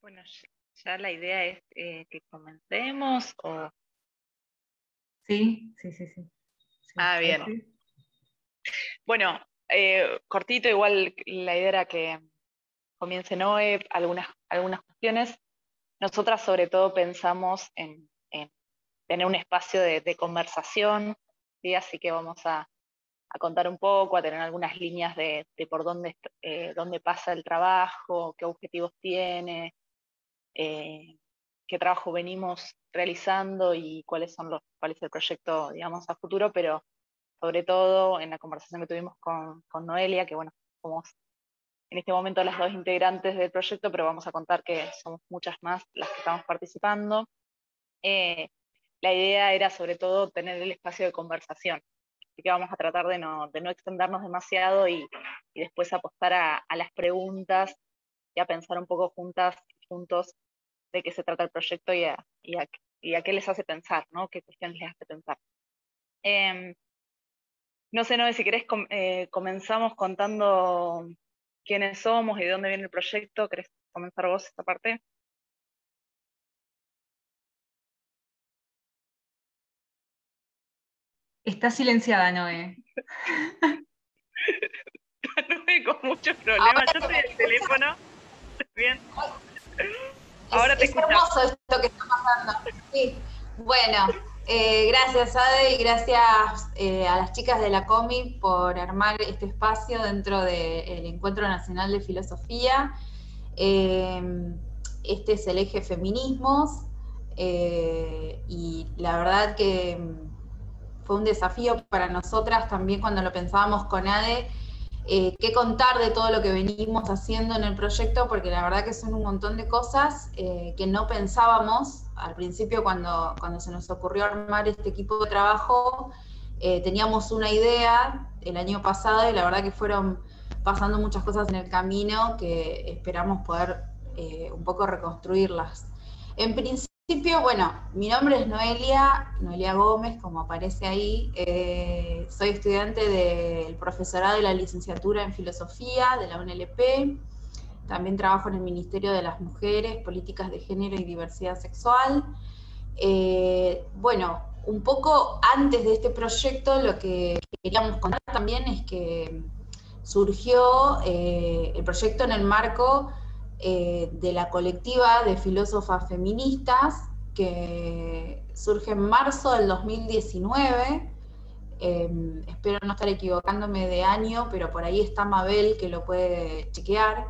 Bueno, ya la idea es que comencemos o... Sí. Bien. Bueno, cortito, igual la idea era que comience Noé, algunas cuestiones. Nosotras sobre todo pensamos en tener un espacio de conversación, ¿sí? Así que vamos a contar un poco, a tener algunas líneas de por dónde pasa el trabajo, qué objetivos tiene, qué trabajo venimos realizando y cuál es el proyecto, digamos, a futuro, pero sobre todo en la conversación que tuvimos con Noelia, que bueno, somos en este momento las dos integrantes del proyecto, pero vamos a contar que somos muchas más las que estamos participando. La idea era sobre todo tener el espacio de conversación, así que vamos a tratar de no extendernos demasiado y después apostar a las preguntas y a pensar un poco juntos de qué se trata el proyecto y a qué les hace pensar, ¿no? Qué cuestiones les hace pensar. No sé, Noé, si querés comenzamos contando quiénes somos y de dónde viene el proyecto. ¿Querés comenzar vos esta parte? Está silenciada, Noé. Noé con muchos problemas. Yo estoy en el teléfono. Bien. Ahora te escuchamos. Es hermoso esto que está pasando. Sí. Bueno, gracias Ade y gracias a las chicas de la COMI por armar este espacio dentro del Encuentro Nacional de Filosofía. Este es el eje feminismos y la verdad que fue un desafío para nosotras también cuando lo pensábamos con Ade. Qué contar de todo lo que venimos haciendo en el proyecto, porque la verdad que son un montón de cosas que no pensábamos al principio cuando se nos ocurrió armar este equipo de trabajo. Teníamos una idea el año pasado y la verdad que fueron pasando muchas cosas en el camino que esperamos poder un poco reconstruirlas. En principio, bueno, mi nombre es Noelia Gómez, como aparece ahí. Soy estudiante del profesorado de la licenciatura en Filosofía de la UNLP. También trabajo en el Ministerio de las Mujeres, Políticas de Género y Diversidad Sexual. Bueno, un poco antes de este proyecto, lo que queríamos contar también es que surgió el proyecto en el marco de la colectiva de filósofas feministas que surge en marzo del 2019. Espero no estar equivocándome de año, pero por ahí está Mabel que lo puede chequear.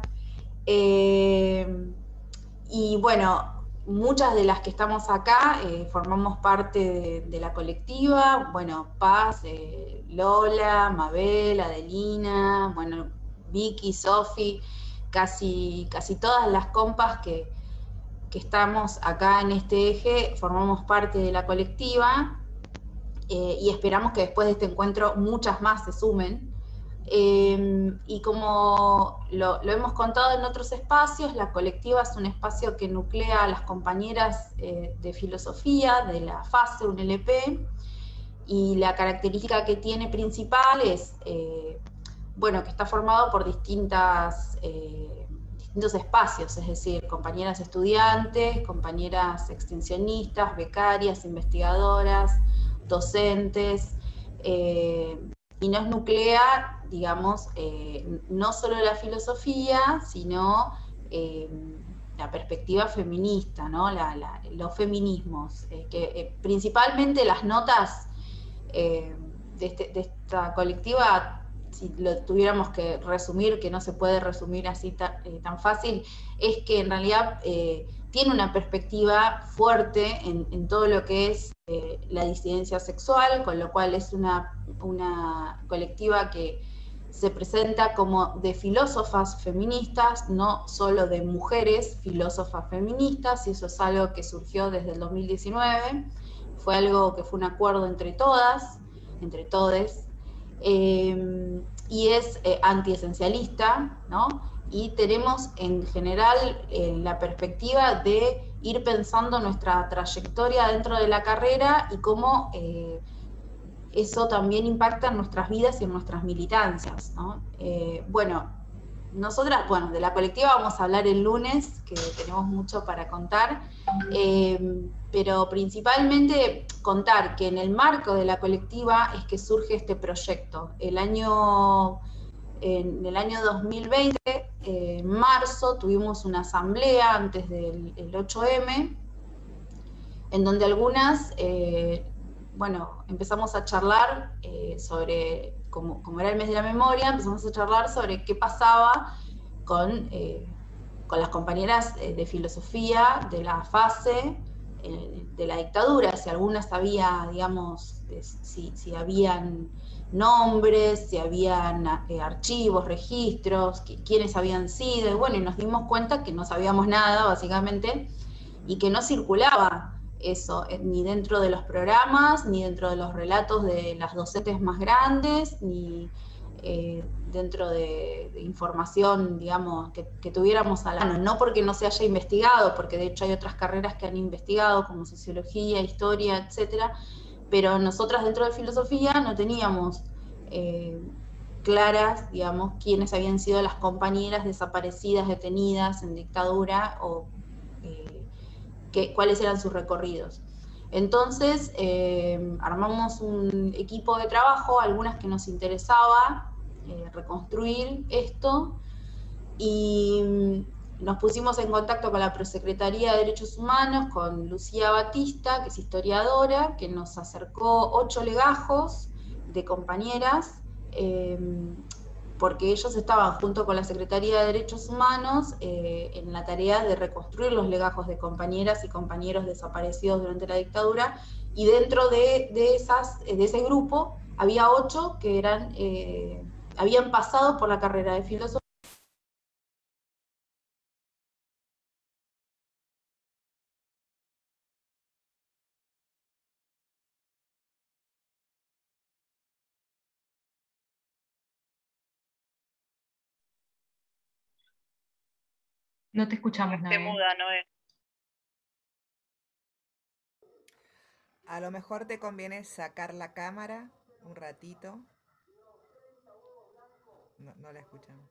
Y bueno, muchas de las que estamos acá formamos parte de la colectiva. Bueno, Paz, Lola, Mabel, Adelina, bueno, Vicky, Sofi, casi todas las compas que estamos acá en este eje formamos parte de la colectiva y esperamos que después de este encuentro muchas más se sumen. Y como lo hemos contado en otros espacios, la colectiva es un espacio que nuclea a las compañeras de filosofía de la FASE UNLP, y la característica que tiene principal es bueno, que está formado por distintos espacios, es decir, compañeras estudiantes, compañeras extensionistas, becarias, investigadoras, docentes, y nos nuclea, digamos, no solo la filosofía, sino la perspectiva feminista, ¿no? Los feminismos, que principalmente las notas de esta colectiva, si lo tuviéramos que resumir, que no se puede resumir así tan fácil, es que en realidad tiene una perspectiva fuerte en todo lo que es la disidencia sexual, con lo cual es una colectiva que se presenta como de filósofas feministas, no solo de mujeres filósofas feministas, y eso es algo que surgió desde el 2019, fue algo que fue un acuerdo entre todas, entre todes, y es antiesencialista, ¿no? Y tenemos en general la perspectiva de ir pensando nuestra trayectoria dentro de la carrera y cómo eso también impacta en nuestras vidas y en nuestras militancias, ¿no? Bueno, nosotras, bueno, de la colectiva vamos a hablar el lunes, que tenemos mucho para contar, pero principalmente contar que en el marco de la colectiva es que surge este proyecto. En el año 2020, en marzo, tuvimos una asamblea antes del 8M, en donde algunas, bueno, empezamos a charlar sobre, como era el mes de la memoria, empezamos a charlar sobre qué pasaba con las compañeras de filosofía de la fase de la dictadura, si algunas sabía, digamos, si habían nombres, si habían archivos, registros, quiénes habían sido, y bueno, y nos dimos cuenta que no sabíamos nada, básicamente, y que no circulaba eso, ni dentro de los programas, ni dentro de los relatos de las docentes más grandes, ni dentro de información, digamos, que tuviéramos a la mano. No porque no se haya investigado, porque de hecho hay otras carreras que han investigado, como sociología, historia, etcétera, pero nosotras dentro de filosofía no teníamos claras, digamos, quiénes habían sido las compañeras desaparecidas, detenidas en dictadura, o cuáles eran sus recorridos. Entonces, armamos un equipo de trabajo, algunas que nos interesaba reconstruir esto, y nos pusimos en contacto con la Prosecretaría de Derechos Humanos, con Lucía Batista, que es historiadora, que nos acercó 8 legajos de compañeras, porque ellos estaban junto con la Secretaría de Derechos Humanos en la tarea de reconstruir los legajos de compañeras y compañeros desaparecidos durante la dictadura, y dentro de ese grupo había 8 que habían pasado por la carrera de filosofía. No te escuchamos, Te Noé. muda, Noé. A lo mejor te conviene sacar la cámara un ratito. No la escuchamos.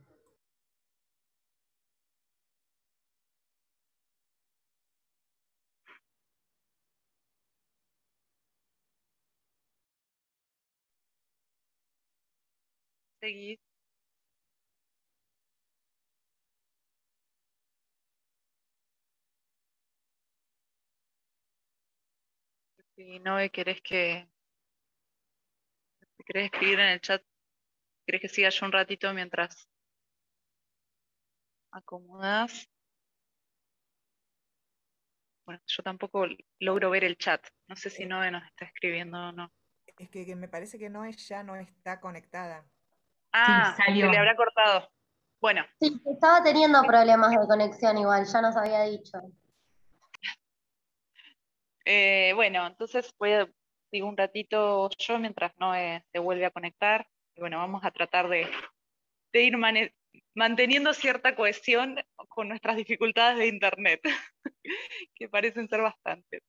Seguí. Si Noé, querés escribir en el chat, querés que siga yo un ratito mientras acomodás. Bueno, yo tampoco logro ver el chat. No sé si Noé nos está escribiendo o no. Es que me parece que ya no está conectada. Sí, Ah, salió. se le habrá cortado. Bueno. Sí, estaba teniendo problemas de conexión igual, ya nos había dicho. Bueno, entonces sigo un ratito yo mientras Noé se vuelve a conectar. Y bueno, vamos a tratar de ir manteniendo cierta cohesión con nuestras dificultades de internet, que parecen ser bastantes.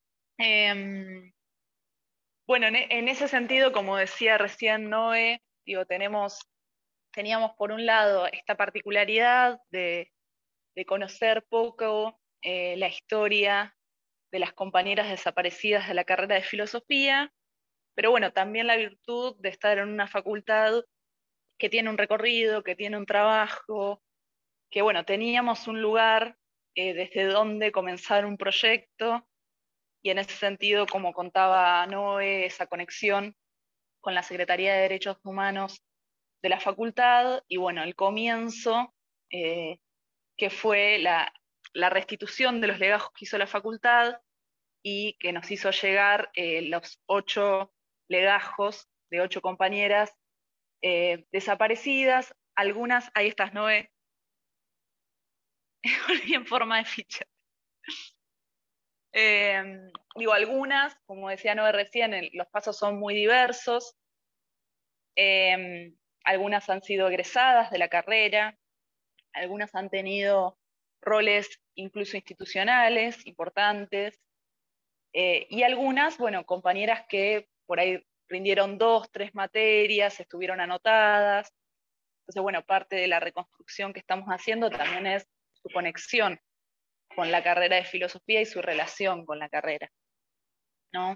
Bueno, en ese sentido, como decía recién Noé, digo, teníamos por un lado esta particularidad de conocer poco la historia de las compañeras desaparecidas de la carrera de filosofía, pero bueno, también la virtud de estar en una facultad que tiene un recorrido, que tiene un trabajo, que bueno, teníamos un lugar desde donde comenzar un proyecto, y en ese sentido, como contaba Noé, esa conexión con la Secretaría de Derechos Humanos de la facultad, y bueno, el comienzo, que fue la restitución de los legajos que hizo la facultad, y que nos hizo llegar los 8 legajos de 8 compañeras desaparecidas. Algunas, ahí estás, Noé, en forma de ficha. Digo, algunas, como decía Noé recién, los pasos son muy diversos. Algunas han sido egresadas de la carrera, algunas han tenido roles incluso institucionales importantes, y algunas, bueno, compañeras que por ahí rindieron 2, 3 materias, estuvieron anotadas. Entonces, bueno, parte de la reconstrucción que estamos haciendo también es su conexión con la carrera de filosofía y su relación con la carrera, ¿no?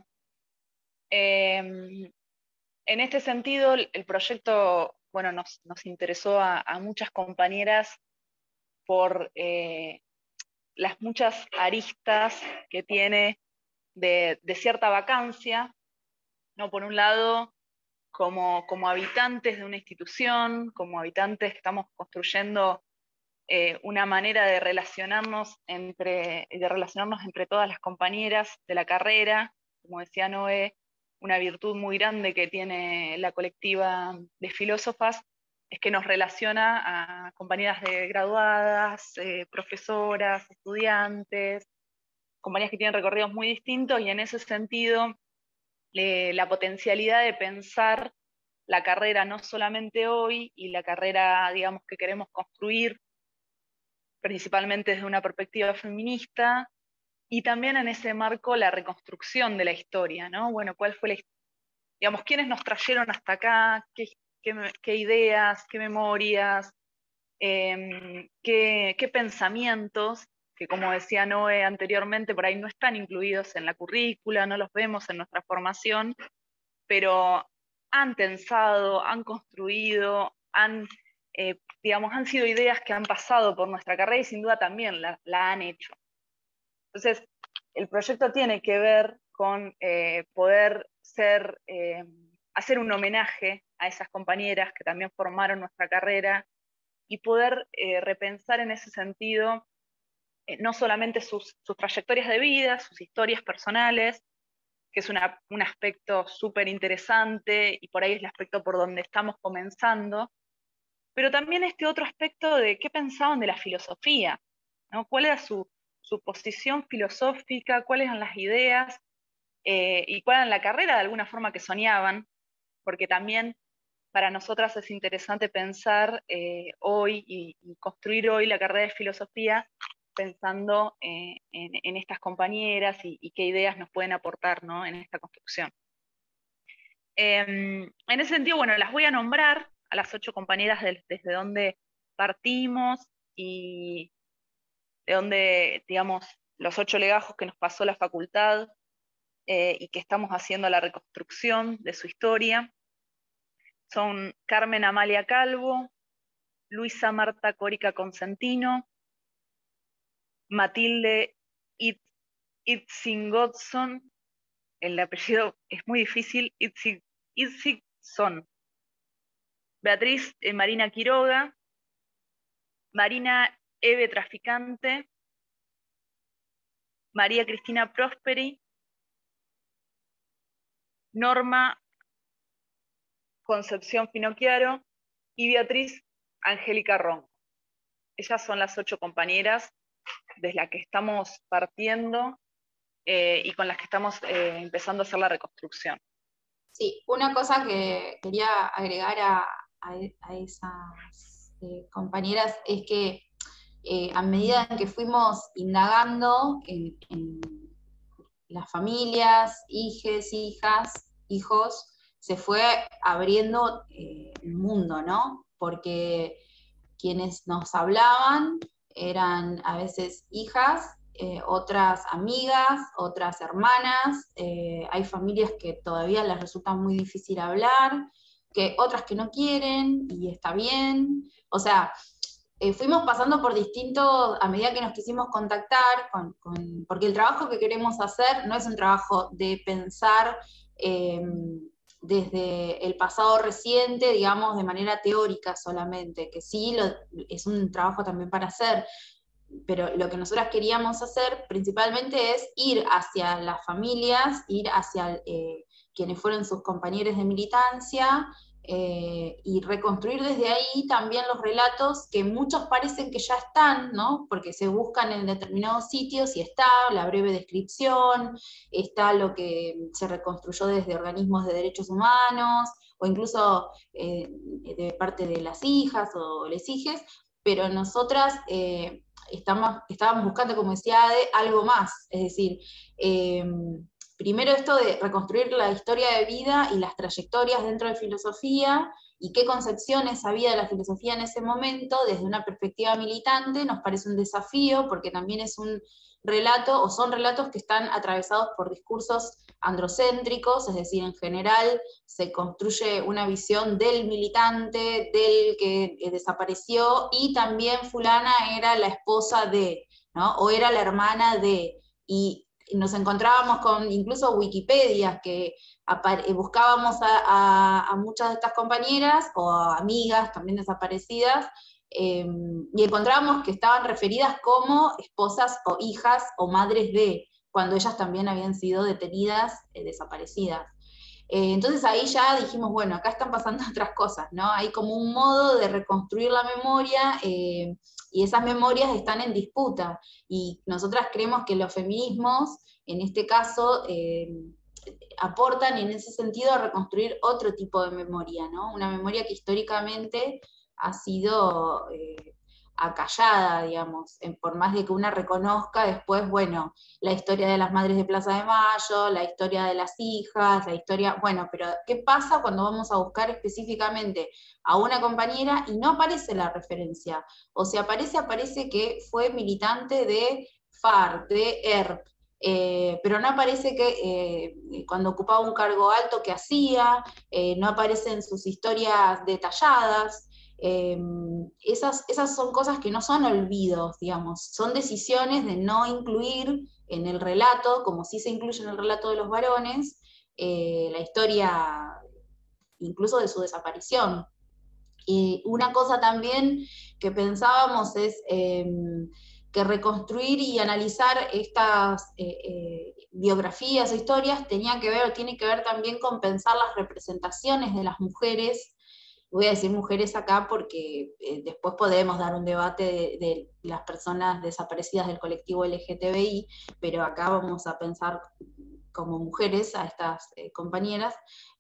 En este sentido, el proyecto, bueno, nos interesó a muchas compañeras por las muchas aristas que tiene de cierta vacancia, ¿no? Por un lado, como habitantes de una institución, como habitantes que estamos construyendo una manera de relacionarnos entre todas las compañeras de la carrera, como decía Noé, una virtud muy grande que tiene la colectiva de filósofas es que nos relaciona a compañeras de graduadas, profesoras, estudiantes, compañías que tienen recorridos muy distintos, y en ese sentido la potencialidad de pensar la carrera no solamente hoy, y la carrera, digamos, que queremos construir principalmente desde una perspectiva feminista, y también en ese marco la reconstrucción de la historia, ¿no? Bueno, ¿cuál fue la historia? Digamos, ¿quiénes nos trajeron hasta acá? ¿Qué ideas, qué memorias, qué pensamientos, que como decía Noé anteriormente, por ahí no están incluidos en la currícula, no los vemos en nuestra formación, pero han pensado, han construido, digamos, han sido ideas que han pasado por nuestra carrera y sin duda también la han hecho. Entonces, el proyecto tiene que ver con poder hacer un homenaje a esas compañeras que también formaron nuestra carrera y poder repensar en ese sentido no solamente sus trayectorias de vida, sus historias personales, que es un aspecto súper interesante y por ahí es el aspecto por donde estamos comenzando, pero también este otro aspecto de qué pensaban de la filosofía, ¿no? ¿Cuál era su posición filosófica? ¿Cuáles eran las ideas? Y cuál era la carrera de alguna forma que soñaban, porque también para nosotras es interesante pensar hoy y construir hoy la carrera de filosofía pensando en estas compañeras y qué ideas nos pueden aportar, ¿no? En esta construcción. En ese sentido, bueno, las voy a nombrar a las 8 compañeras desde donde partimos y de donde, digamos, los 8 legajos que nos pasó la facultad y que estamos haciendo la reconstrucción de su historia. Son Carmen Amalia Calvo, Luisa Marta Córica Consentino, Matilde Itzingodson, el apellido es muy difícil, Itzigson, Beatriz Marina Quiroga, Marina Eve Traficante, María Cristina Prosperi, Norma Concepción Finocchiaro y Beatriz Angélica Ronco. Ellas son las 8 compañeras desde las que estamos partiendo y con las que estamos empezando a hacer la reconstrucción. Sí, una cosa que quería agregar a esas compañeras es que a medida en que fuimos indagando en las familias, hijes, hijas, hijos, se fue abriendo el mundo, ¿no? Porque quienes nos hablaban eran a veces hijas, otras amigas, otras hermanas, hay familias que todavía les resulta muy difícil hablar, otras que no quieren, y está bien. O sea, fuimos pasando por distintos, a medida que nos quisimos contactar, porque el trabajo que queremos hacer no es un trabajo de pensar desde el pasado reciente, digamos, de manera teórica solamente, que sí es un trabajo también para hacer, pero lo que nosotras queríamos hacer principalmente es ir hacia las familias, ir hacia quienes fueron sus compañeros de militancia, y reconstruir desde ahí también los relatos que muchos parecen que ya están, ¿no? Porque se buscan en determinados sitios y está la breve descripción, está lo que se reconstruyó desde organismos de derechos humanos, o incluso de parte de las hijas o les hijes, pero nosotras estábamos buscando, como decía Ade, algo más, es decir, primero esto de reconstruir la historia de vida y las trayectorias dentro de filosofía, y qué concepciones había de la filosofía en ese momento, desde una perspectiva militante, nos parece un desafío, porque también es un relato, o son relatos que están atravesados por discursos androcéntricos, es decir, en general se construye una visión del militante, del que desapareció, y también fulana era la esposa de, ¿no? O era la hermana de, y nos encontrábamos con incluso Wikipedia, que buscábamos a muchas de estas compañeras, o a amigas también desaparecidas, y encontrábamos que estaban referidas como esposas o hijas o madres de, cuando ellas también habían sido detenidas, desaparecidas. Entonces ahí ya dijimos, bueno, acá están pasando otras cosas, ¿no? Hay como un modo de reconstruir la memoria, y esas memorias están en disputa, y nosotras creemos que los feminismos, en este caso, aportan en ese sentido a reconstruir otro tipo de memoria, ¿no? Una memoria que históricamente ha sido acallada, digamos, por más de que una reconozca después, bueno, la historia de las madres de Plaza de Mayo, la historia de las hijas, la historia, bueno, pero ¿qué pasa cuando vamos a buscar específicamente a una compañera y no aparece la referencia? O si aparece, aparece que fue militante de FARC, de ERP, pero no aparece que cuando ocupaba un cargo alto que hacía, no aparecen sus historias detalladas. Esas son cosas que no son olvidos, digamos, son decisiones de no incluir en el relato, como sí se incluye en el relato de los varones, la historia incluso de su desaparición. Y una cosa también que pensábamos es que reconstruir y analizar estas biografías o historias tenía que ver, o tiene que ver también con pensar las representaciones de las mujeres. Voy a decir mujeres acá porque después podemos dar un debate de las personas desaparecidas del colectivo LGTBI, pero acá vamos a pensar como mujeres a estas compañeras,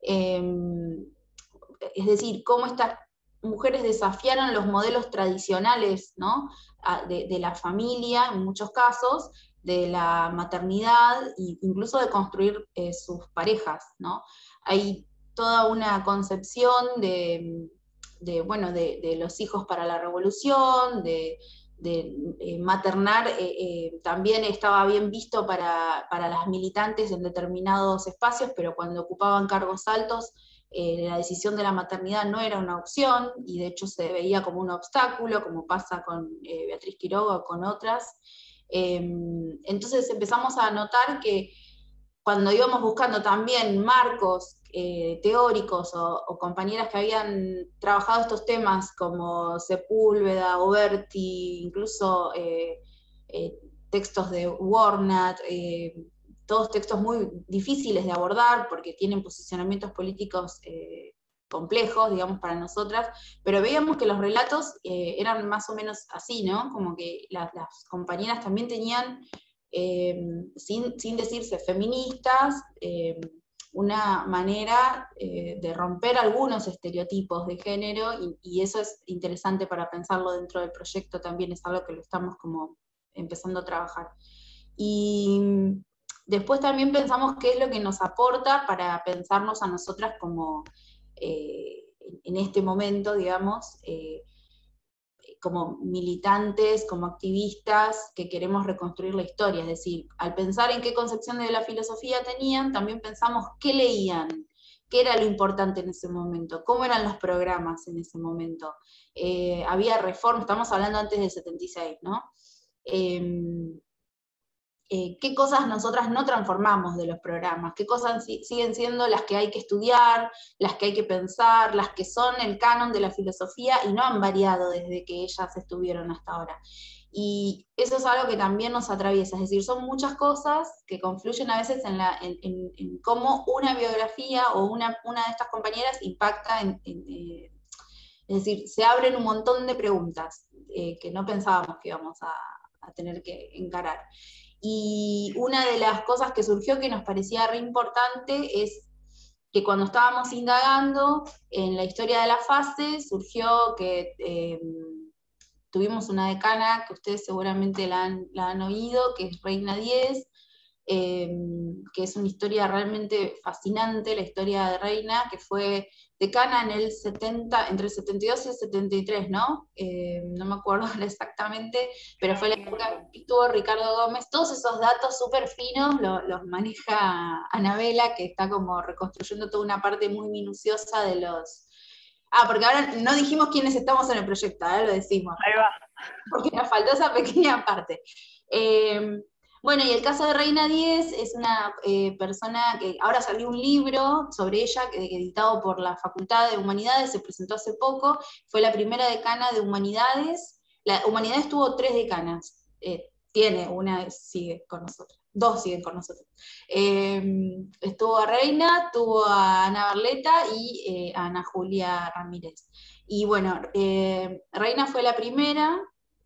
es decir, cómo estas mujeres desafiaron los modelos tradicionales, ¿no? de la familia, en muchos casos, de la maternidad, e incluso de construir sus parejas, ¿no? Hay toda una concepción de los hijos para la revolución, de maternar, también estaba bien visto para las militantes en determinados espacios, pero cuando ocupaban cargos altos, la decisión de la maternidad no era una opción, y de hecho se veía como un obstáculo, como pasa con Beatriz Quiroga o con otras. Entonces empezamos a notar que cuando íbamos buscando también marcos teóricos o compañeras que habían trabajado estos temas como Sepúlveda, Oberti, incluso textos de Warnat, todos textos muy difíciles de abordar porque tienen posicionamientos políticos complejos, digamos, para nosotras, pero veíamos que los relatos eran más o menos así, ¿no? Como que las compañeras también tenían, sin decirse feministas, una manera de romper algunos estereotipos de género, y eso es interesante para pensarlo dentro del proyecto también, es algo que lo estamos como empezando a trabajar. Y después también pensamos qué es lo que nos aporta para pensarnos a nosotras como, en este momento, digamos, como militantes, como activistas que queremos reconstruir la historia. Es decir, al pensar en qué concepción de la filosofía tenían, también pensamos qué leían, qué era lo importante en ese momento, cómo eran los programas en ese momento. Había reformas, estamos hablando antes del 76, ¿no? Qué cosas nosotras no transformamos de los programas, qué cosas siguen siendo las que hay que estudiar, las que hay que pensar, las que son el canon de la filosofía y no han variado desde que ellas estuvieron hasta ahora. Y eso es algo que también nos atraviesa, es decir, son muchas cosas que confluyen a veces en cómo una biografía o una de estas compañeras impacta es decir, se abren un montón de preguntas que no pensábamos que íbamos a tener que encarar. Y una de las cosas que surgió que nos parecía re importante es que cuando estábamos indagando en la historia de la fase, surgió que tuvimos una decana que ustedes seguramente la han oído, que es Reina Diez, que es una historia realmente fascinante, la historia de Reina, que fue decana en el 70, entre el 72 y el 73, ¿no? No me acuerdo ahora exactamente, pero fue la época que estuvo Ricardo Gómez. Todos esos datos súper finos los maneja Anabela, que está como reconstruyendo toda una parte muy minuciosa de los... Ah, porque ahora no dijimos quiénes estamos en el proyecto, ahora lo decimos. Ahí va. Porque nos faltó esa pequeña parte. Bueno, y el caso de Reina Díez es una persona que ahora salió un libro sobre ella, editado por la Facultad de Humanidades, se presentó hace poco, fue la primera decana de Humanidades. La Humanidades tuvo 3 decanas, tiene una, sigue con nosotros, 2 siguen con nosotros. Estuvo a Reina, tuvo a Ana Barleta y a Ana Julia Ramírez. Y bueno, Reina fue la primera,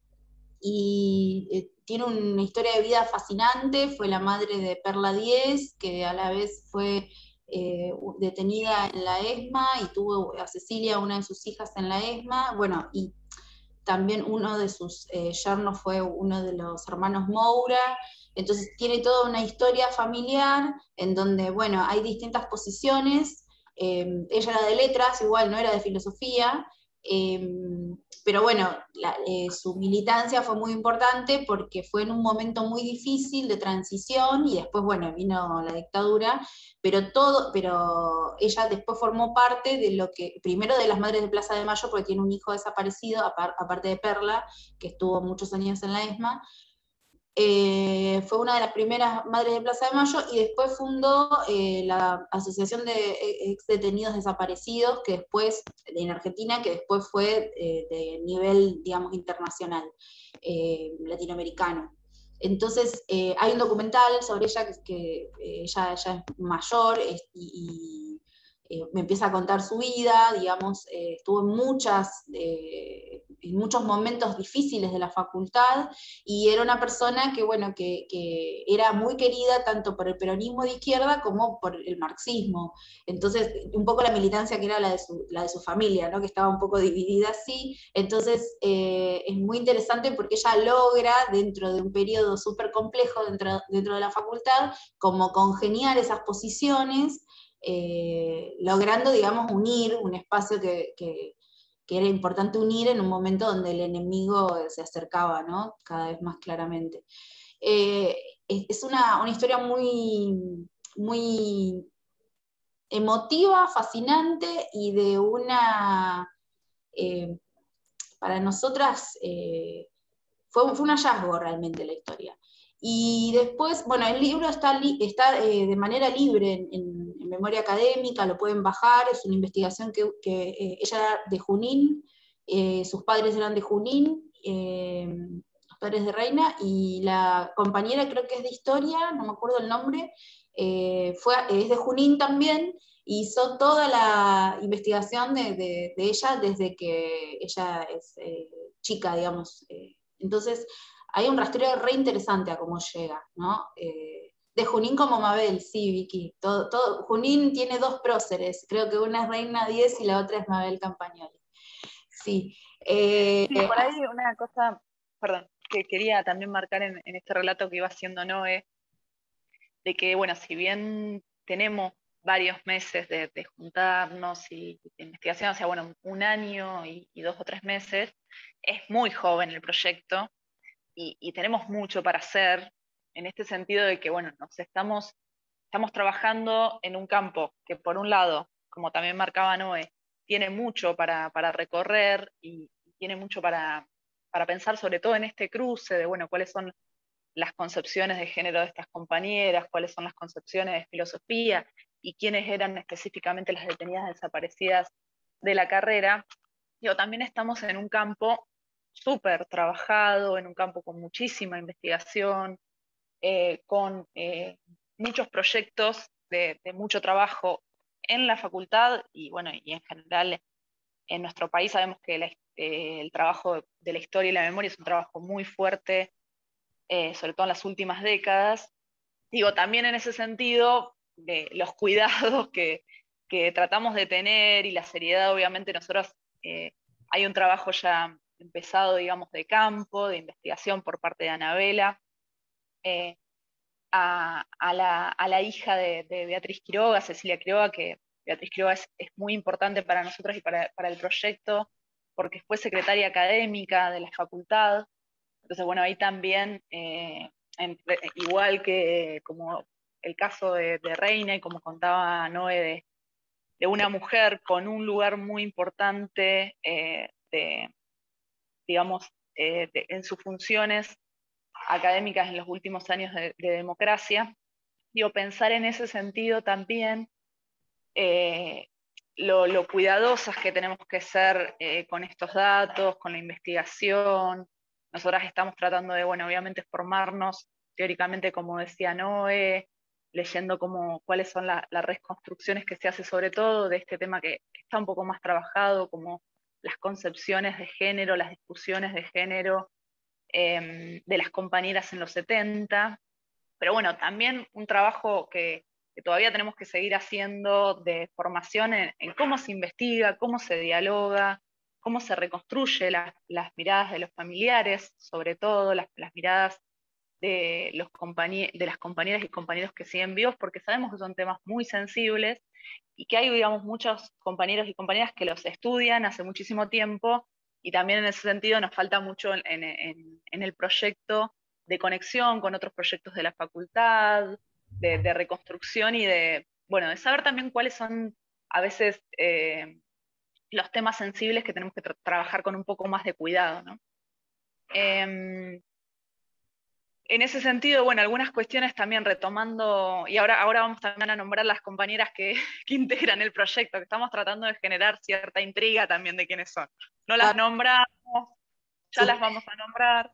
y tiene una historia de vida fascinante, fue la madre de Perla Díez, que a la vez fue detenida en la ESMA, y tuvo a Cecilia, una de sus hijas, en la ESMA, bueno, y también uno de sus yernos fue uno de los hermanos Moura. Entonces tiene toda una historia familiar en donde, bueno, hay distintas posiciones. Ella era de letras, igual no era de filosofía, pero bueno, su militancia fue muy importante porque fue en un momento muy difícil de transición, y después, bueno, vino la dictadura, pero ella después formó parte de lo que, primero de las Madres de Plaza de Mayo, porque tiene un hijo desaparecido, aparte de Perla, que estuvo muchos años en la ESMA. Fue una de las primeras Madres de Plaza de Mayo, y después fundó la Asociación de Ex Detenidos Desaparecidos, que después, en Argentina, que después fue de nivel, digamos, internacional, latinoamericano. Entonces, hay un documental sobre ella, que ella ya es mayor, y me empieza a contar su vida, digamos, estuvo en muchos momentos difíciles de la facultad, y era una persona que, bueno, que era muy querida tanto por el peronismo de izquierda como por el marxismo. Entonces, un poco la militancia que era la de su familia, ¿no? Que estaba un poco dividida así. Entonces, es muy interesante porque ella logra, dentro de un periodo súper complejo dentro de la facultad, como congeniar esas posiciones, logrando, digamos, unir un espacio que era importante unir en un momento donde el enemigo se acercaba, ¿no? Cada vez más claramente. Es una historia muy, muy emotiva, fascinante, y de una, para nosotras, fue un hallazgo realmente la historia. Y después, bueno, el libro está de manera libre en memoria académica, lo pueden bajar, es una investigación que ella era de Junín, sus padres eran de Junín, los padres de Reina, y la compañera creo que es de historia, no me acuerdo el nombre, es de Junín también, hizo toda la investigación de ella desde que ella es chica, digamos. Entonces, hay un rastreo re interesante a cómo llega, ¿no? De Junín como Mabel, sí, Vicky. Junín tiene 2 próceres, creo que una es Reina Díez y la otra es Mabel Campagnoli. Sí. Sí, por ahí una cosa, perdón, que quería también marcar en este relato que iba haciendo Noé, de que, bueno, si bien tenemos varios meses de juntarnos y de investigación, o sea, bueno, un año y 2 o 3 meses, es muy joven el proyecto, y tenemos mucho para hacer, en este sentido de que, bueno, estamos trabajando en un campo que, por un lado, como también marcaba Noé, tiene mucho para recorrer, y tiene mucho para pensar, sobre todo en este cruce de, bueno, cuáles son las concepciones de género de estas compañeras, cuáles son las concepciones de filosofía, y quiénes eran específicamente las detenidas desaparecidas de la carrera. Digo, también estamos en un campo súper trabajado, en un campo con muchísima investigación, con muchos proyectos de mucho trabajo en la facultad, y bueno, y en general en nuestro país sabemos que el trabajo de la historia y la memoria es un trabajo muy fuerte, sobre todo en las últimas décadas. Digo, también en ese sentido, de los cuidados que tratamos de tener, y la seriedad, obviamente nosotros, hay un trabajo ya empezado, digamos, de campo, de investigación por parte de Anabela, a la hija de Beatriz Quiroga, Cecilia Quiroga, que Beatriz Quiroga es muy importante para nosotros y para el proyecto, porque fue secretaria académica de la facultad. Entonces, bueno, ahí también, igual que como el caso de Reina, y como contaba Noé, de una mujer con un lugar muy importante digamos, en sus funciones académicas en los últimos años de democracia. Digo, pensar en ese sentido también lo cuidadosas que tenemos que ser con estos datos, con la investigación. Nosotras estamos tratando de, bueno, obviamente formarnos teóricamente, como decía Noé, leyendo cuáles son las reconstrucciones que se hace sobre todo de este tema que está un poco más trabajado, como las concepciones de género, las discusiones de género de las compañeras en los 70. Pero bueno, también un trabajo que todavía tenemos que seguir haciendo de formación en cómo se investiga, cómo se dialoga, cómo se reconstruye las miradas de los familiares, sobre todo las miradas de las compañeras y compañeros que siguen vivos, porque sabemos que son temas muy sensibles y que hay, digamos, muchos compañeros y compañeras que los estudian hace muchísimo tiempo, y también en ese sentido nos falta mucho en el proyecto de conexión con otros proyectos de la facultad, de reconstrucción y bueno, de saber también cuáles son a veces los temas sensibles que tenemos que trabajar con un poco más de cuidado, ¿no? En ese sentido, bueno, algunas cuestiones también retomando, y ahora vamos también a nombrar las compañeras que integran el proyecto, que estamos tratando de generar cierta intriga también de quiénes son. No las nombramos, ya las vamos a nombrar.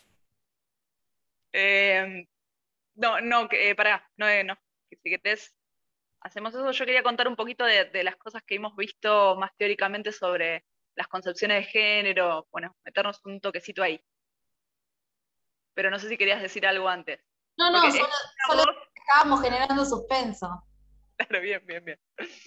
Pará, no, si querés, hacemos eso. Yo quería contar un poquito de las cosas que hemos visto más teóricamente sobre las concepciones de género, bueno, meternos un toquecito ahí. Pero no sé si querías decir algo antes. No, solo estábamos generando suspenso. Claro, bien.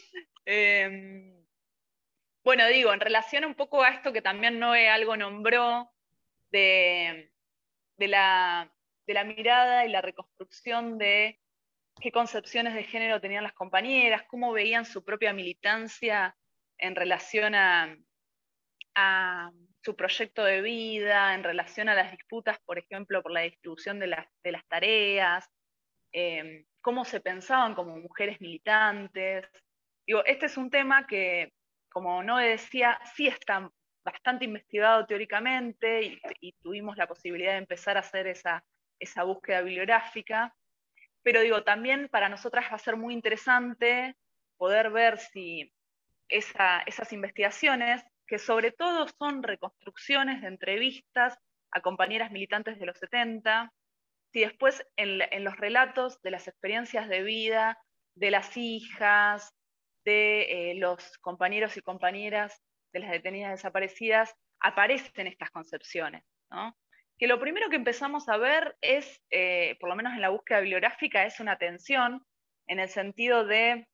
Bueno, digo, en relación un poco a esto que también Noé algo nombró, de la mirada y la reconstrucción de qué concepciones de género tenían las compañeras, cómo veían su propia militancia en relación a su proyecto de vida, en relación a las disputas, por ejemplo, por la distribución de las tareas, cómo se pensaban como mujeres militantes. Digo, este es un tema que, como Noé decía, sí está bastante investigado teóricamente, y tuvimos la posibilidad de empezar a hacer esa búsqueda bibliográfica, pero digo, también para nosotras va a ser muy interesante poder ver si esas investigaciones, que sobre todo son reconstrucciones de entrevistas a compañeras militantes de los 70, si después en los relatos de las experiencias de vida de las hijas, de los compañeros y compañeras de las detenidas desaparecidas, aparecen estas concepciones, ¿no? Que lo primero que empezamos a ver es, por lo menos en la búsqueda bibliográfica, es una tensión en el sentido de,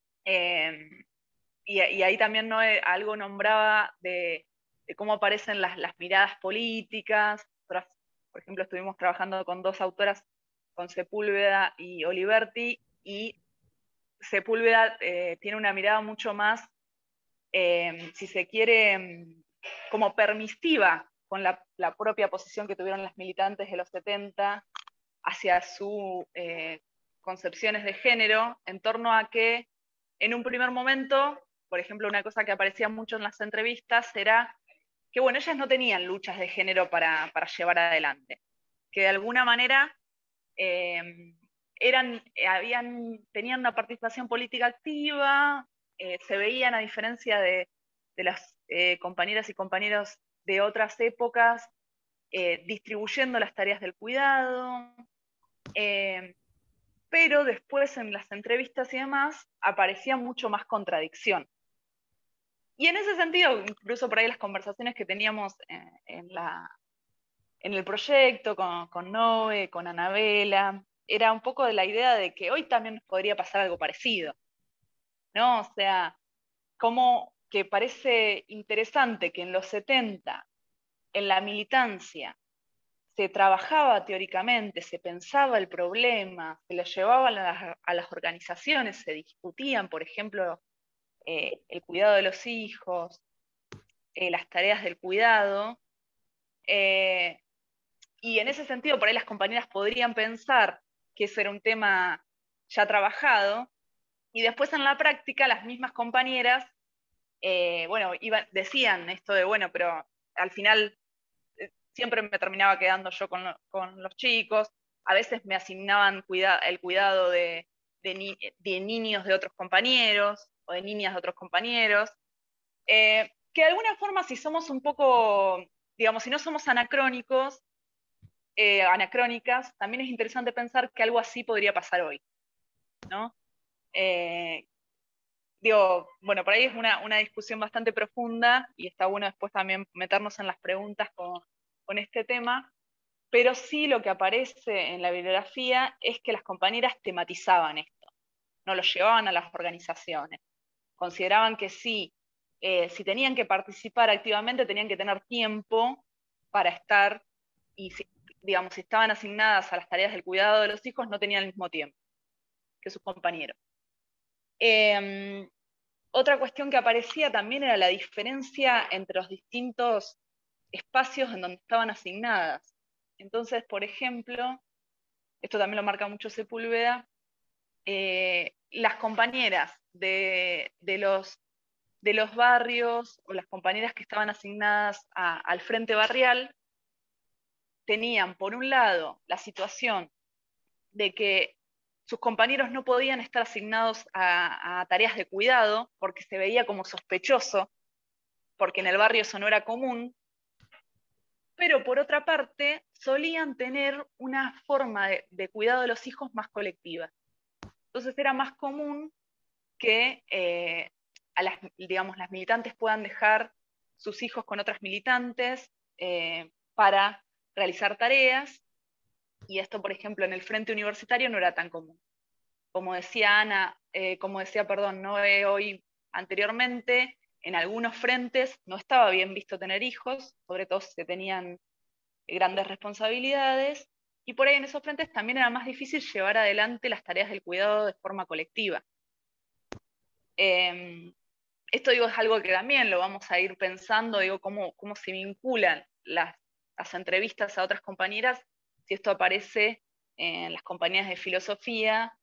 y ahí también no algo nombraba de cómo aparecen las miradas políticas. Nosotras, por ejemplo, estuvimos trabajando con dos autoras, con Sepúlveda y Oliverti, y Sepúlveda tiene una mirada mucho más, si se quiere, como permisiva con la propia posición que tuvieron las militantes de los 70 hacia sus concepciones de género, en torno a que en un primer momento, por ejemplo, una cosa que aparecía mucho en las entrevistas era que, bueno, ellas no tenían luchas de género para llevar adelante, que de alguna manera tenían una participación política activa, se veían, a diferencia de las compañeras y compañeros de otras épocas, distribuyendo las tareas del cuidado, pero después en las entrevistas y demás aparecía mucho más contradicción. Y en ese sentido, incluso por ahí las conversaciones que teníamos en el proyecto con Noé, con Anabela, era un poco de la idea de que hoy también nos podría pasar algo parecido, ¿no? O sea, como que parece interesante que en los 70, en la militancia, se trabajaba teóricamente, se pensaba el problema, se lo llevaba a las organizaciones, se discutían, por ejemplo, el cuidado de los hijos, las tareas del cuidado, y en ese sentido por ahí las compañeras podrían pensar que ese era un tema ya trabajado, y después en la práctica las mismas compañeras, bueno, decían esto de, bueno, pero al final siempre me terminaba quedando yo con los chicos, a veces me asignaban el cuidado de niños de otros compañeros, o de niñas de otros compañeros, que de alguna forma si somos un poco, digamos, si no somos anacrónicas, también es interesante pensar que algo así podría pasar hoy, ¿no? Digo, bueno, por ahí es una discusión bastante profunda, y está bueno después también meternos en las preguntas con este tema, pero sí lo que aparece en la bibliografía es que las compañeras tematizaban esto, no lo llevaban a las organizaciones, consideraban que sí, si tenían que participar activamente tenían que tener tiempo para estar, y digamos, si estaban asignadas a las tareas del cuidado de los hijos no tenían el mismo tiempo que sus compañeros. Otra cuestión que aparecía también era la diferencia entre los distintos espacios en donde estaban asignadas. Entonces, por ejemplo, esto también lo marca mucho Sepúlveda, las compañeras de los barrios, o las compañeras que estaban asignadas al frente barrial, tenían por un lado la situación de que sus compañeros no podían estar asignados a tareas de cuidado porque se veía como sospechoso, porque en el barrio eso no era común, pero por otra parte solían tener una forma de cuidado de los hijos más colectiva. Entonces era más común que digamos, las militantes puedan dejar sus hijos con otras militantes para realizar tareas, y esto, por ejemplo, en el frente universitario no era tan común. Como decía Noé hoy anteriormente, en algunos frentes no estaba bien visto tener hijos, sobre todo si tenían grandes responsabilidades, y por ahí en esos frentes también era más difícil llevar adelante las tareas del cuidado de forma colectiva. Esto, digo, es algo que también lo vamos a ir pensando, digo, cómo se vinculan las entrevistas a otras compañeras, si esto aparece en las compañías de filosofía.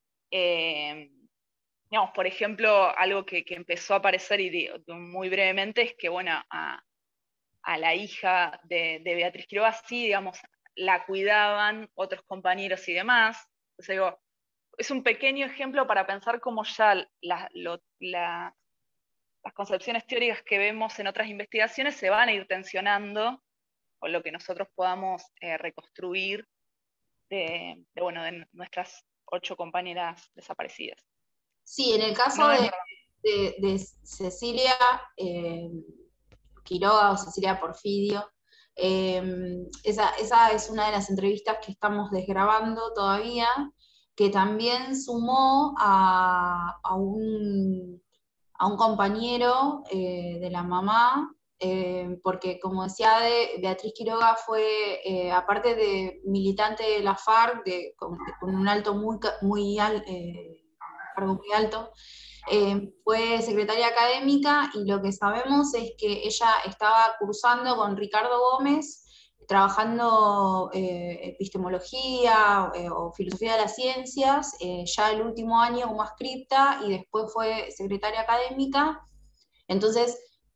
Digamos, por ejemplo, algo que empezó a aparecer, y muy brevemente, es que, bueno, a la hija de Beatriz Quiroga sí, digamos, la cuidaban otros compañeros y demás. Entonces, digo, es un pequeño ejemplo para pensar cómo ya las concepciones teóricas que vemos en otras investigaciones se van a ir tensionando con lo que nosotros podamos reconstruir de nuestras 8 compañeras desaparecidas. Sí, en el caso de Cecilia Quiroga o Cecilia Porfidio, esa es una de las entrevistas que estamos desgrabando todavía, que también sumó a un compañero de la mamá, porque como decía Beatriz Quiroga fue, aparte de militante de la FARC, con un alto cargo muy alto, fue secretaria académica, y lo que sabemos es que ella estaba cursando con Ricardo Gómez, trabajando epistemología o filosofía de las ciencias, ya el último año como adscripta, y después fue secretaria académica. Entonces,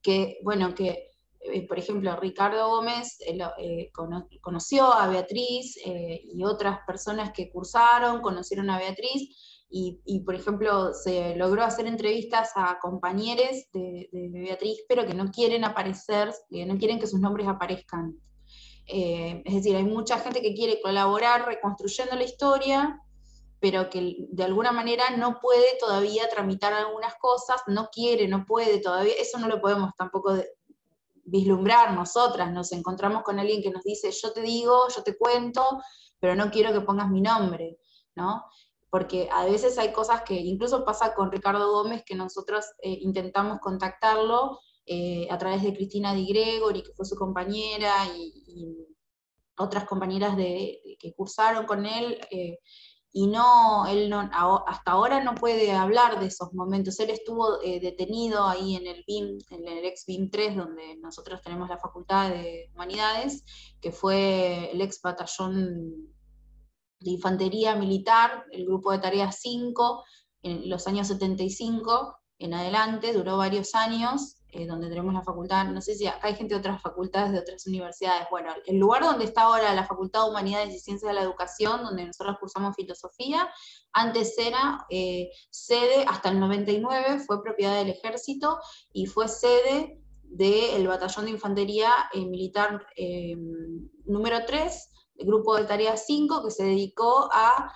por ejemplo, Ricardo Gómez conoció a Beatriz, y otras personas que cursaron conocieron a Beatriz, y por ejemplo, se logró hacer entrevistas a compañeros de Beatriz, pero que no quieren aparecer, no quieren que sus nombres aparezcan. Es decir, hay mucha gente que quiere colaborar reconstruyendo la historia, pero que de alguna manera no puede todavía tramitar algunas cosas, no puede todavía, eso no lo podemos tampoco vislumbrar nosotras. Nos encontramos con alguien que nos dice, yo te digo, yo te cuento, pero no quiero que pongas mi nombre, ¿no? Porque a veces hay cosas que, incluso pasa con Ricardo Gómez, que nosotros intentamos contactarlo a través de Cristina Di Gregori, que fue su compañera, y otras compañeras que cursaron con él, y él hasta ahora no puede hablar de esos momentos. Él estuvo detenido ahí en el BIM, en el ex BIM 3, donde nosotros tenemos la Facultad de Humanidades, que fue el ex batallón de Infantería Militar, el grupo de tareas 5, en los años 75 en adelante, duró varios años, donde tenemos la facultad, no sé si acá hay gente de otras facultades, de otras universidades. Bueno, el lugar donde está ahora la Facultad de Humanidades y Ciencias de la Educación, donde nosotros cursamos filosofía, antes era sede, hasta el 99 fue propiedad del Ejército, y fue sede del Batallón de Infantería Militar número 3, el grupo de tareas 5, que se dedicó a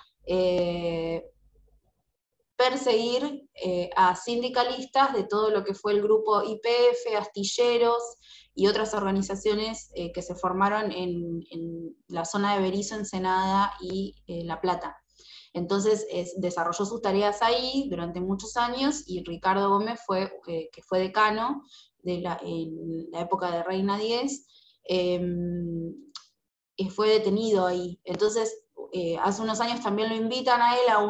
perseguir a sindicalistas de todo lo que fue el grupo YPF, astilleros y otras organizaciones que se formaron en la zona de Berisso, Ensenada y La Plata. Entonces desarrolló sus tareas ahí durante muchos años, y Ricardo Gómez que fue decano en la época de Reina X, fue detenido ahí. Entonces, hace unos años también lo invitan a él a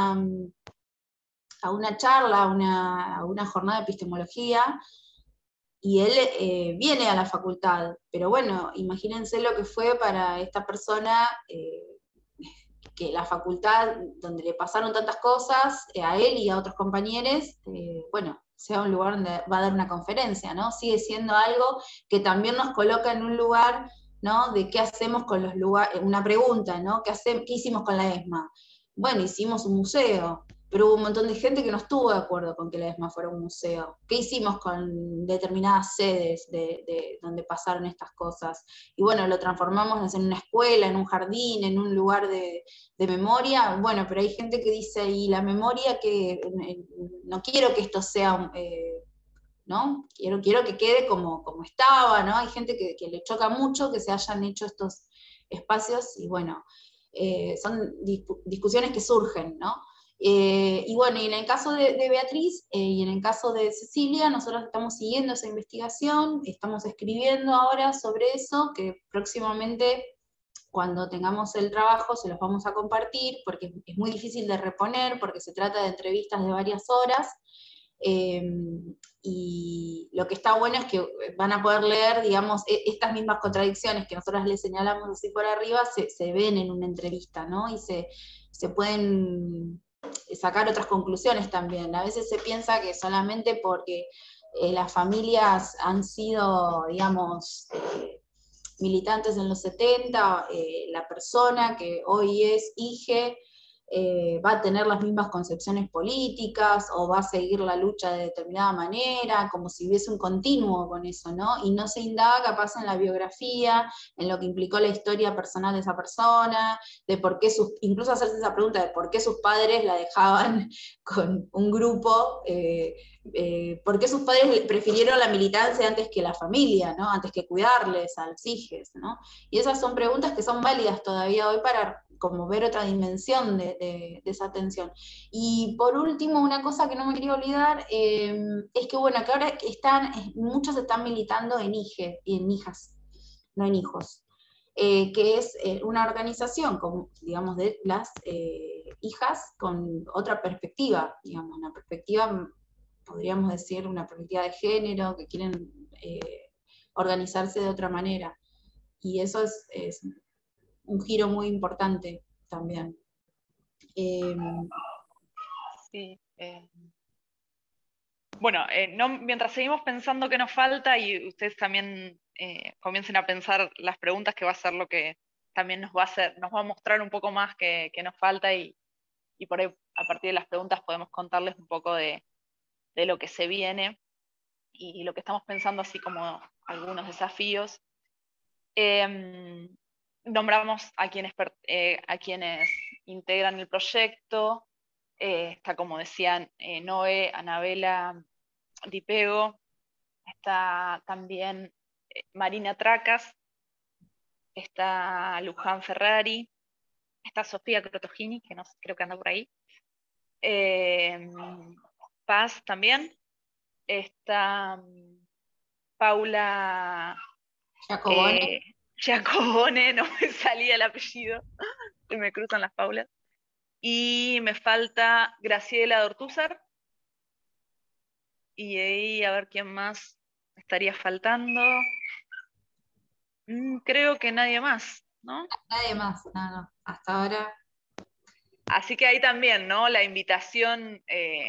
una charla, a una jornada de epistemología, y él viene a la facultad. Pero bueno, imagínense lo que fue para esta persona, que la facultad, donde le pasaron tantas cosas, a él y a otros compañeros, bueno, sea un lugar donde va a dar una conferencia, ¿no? Sigue siendo algo que también nos coloca en un lugar, ¿no? De qué hacemos con los lugares, una pregunta, ¿no? ¿Qué hicimos con la ESMA? Bueno, hicimos un museo, pero hubo un montón de gente que no estuvo de acuerdo con que la ESMA fuera un museo. ¿Qué hicimos con determinadas sedes de donde pasaron estas cosas? Y bueno, lo transformamos en una escuela, en un jardín, en un lugar de memoria. Bueno, pero hay gente que dice, y la memoria, que no quiero que esto sea, ¿no? Quiero que quede como estaba, ¿no? Hay gente que le choca mucho que se hayan hecho estos espacios, y bueno, son discusiones que surgen, ¿no? Y bueno, y en el caso de Beatriz y en el caso de Cecilia, nosotros estamos siguiendo esa investigación, estamos escribiendo ahora sobre eso, que próximamente, cuando tengamos el trabajo, se los vamos a compartir, porque es muy difícil de reponer, porque se trata de entrevistas de varias horas, y lo que está bueno es que van a poder leer, digamos, estas mismas contradicciones que nosotros les señalamos así por arriba, se ven en una entrevista, ¿no? Y se pueden sacar otras conclusiones también. A veces se piensa que solamente porque las familias han sido, digamos, militantes en los 70, la persona que hoy es hija va a tener las mismas concepciones políticas, o va a seguir la lucha de determinada manera, como si hubiese un continuo con eso, ¿no? Y no se indaga capaz en la biografía, en lo que implicó la historia personal de esa persona, de por qué incluso hacerse esa pregunta de por qué sus padres la dejaban con un grupo, por qué sus padres prefirieron la militancia antes que la familia, ¿no? Antes que cuidarles a los hijos, ¿no? Y esas son preguntas que son válidas todavía hoy para como ver otra dimensión de esa tensión. Y por último, una cosa que no me quería olvidar, es que bueno, que ahora muchos están militando en IGE y en hijas, no en hijos, que es una organización, digamos, de las hijas con otra perspectiva, digamos, una perspectiva, podríamos decir, una perspectiva de género, que quieren organizarse de otra manera. Y eso es un giro muy importante también. Sí. Bueno, mientras seguimos pensando qué nos falta, y ustedes también comiencen a pensar las preguntas, que va a ser lo que también nos va a mostrar un poco más qué nos falta, y por ahí, a partir de las preguntas, podemos contarles un poco de lo que se viene y lo que estamos pensando, así como algunos desafíos. Nombramos a quienes integran el proyecto. Está, como decían, Noé, Anabela Di Pego, está también Marina Tracas, está Luján Ferrari, está Sofía Crotogini, que no sé, creo que anda por ahí, Paz también, está Paula Giacobone, no me salía el apellido, se me cruzan las Paulas. Y me falta Graciela Ortúzar. Y ahí, a ver quién más estaría faltando. Creo que nadie más, ¿no? Nadie más, no, hasta ahora. Así que ahí también, ¿no? La invitación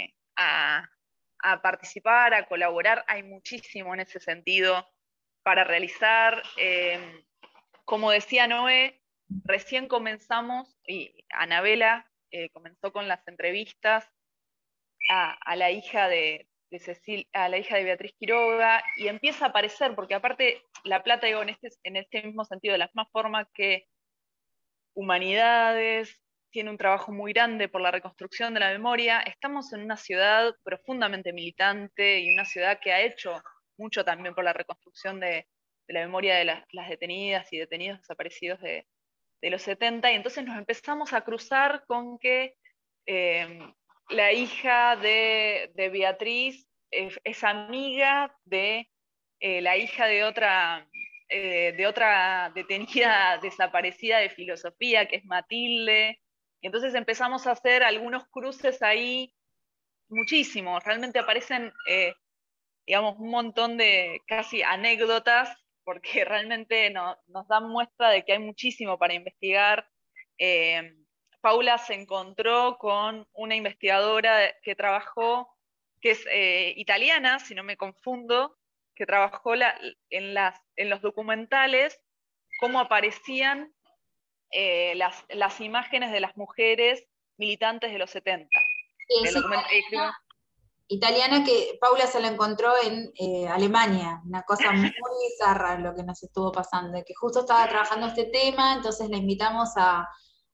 a participar, a colaborar, hay muchísimo en ese sentido para realizar. Como decía Noé, recién comenzamos, y Anabela comenzó con las entrevistas a la hija de a la hija de Beatriz Quiroga, y empieza a aparecer, porque aparte La Plata, digo, en este mismo sentido, de la misma forma que Humanidades tiene un trabajo muy grande por la reconstrucción de la memoria, estamos en una ciudad profundamente militante y una ciudad que ha hecho mucho también por la reconstrucción de la memoria de las detenidas y detenidos desaparecidos de los 70, y entonces nos empezamos a cruzar con que la hija de Beatriz es amiga de la hija de otra detenida desaparecida de filosofía, que es Matilde, y entonces empezamos a hacer algunos cruces ahí, muchísimos, realmente aparecen, digamos, un montón de casi anécdotas, porque realmente nos dan muestra de que hay muchísimo para investigar. Paula se encontró con una investigadora que trabajó, que es italiana, si no me confundo, que trabajó en los documentales, cómo aparecían las imágenes de las mujeres militantes de los 70. Es italiana que Paula se la encontró en Alemania, una cosa muy bizarra lo que nos estuvo pasando, que justo estaba trabajando este tema, entonces la invitamos a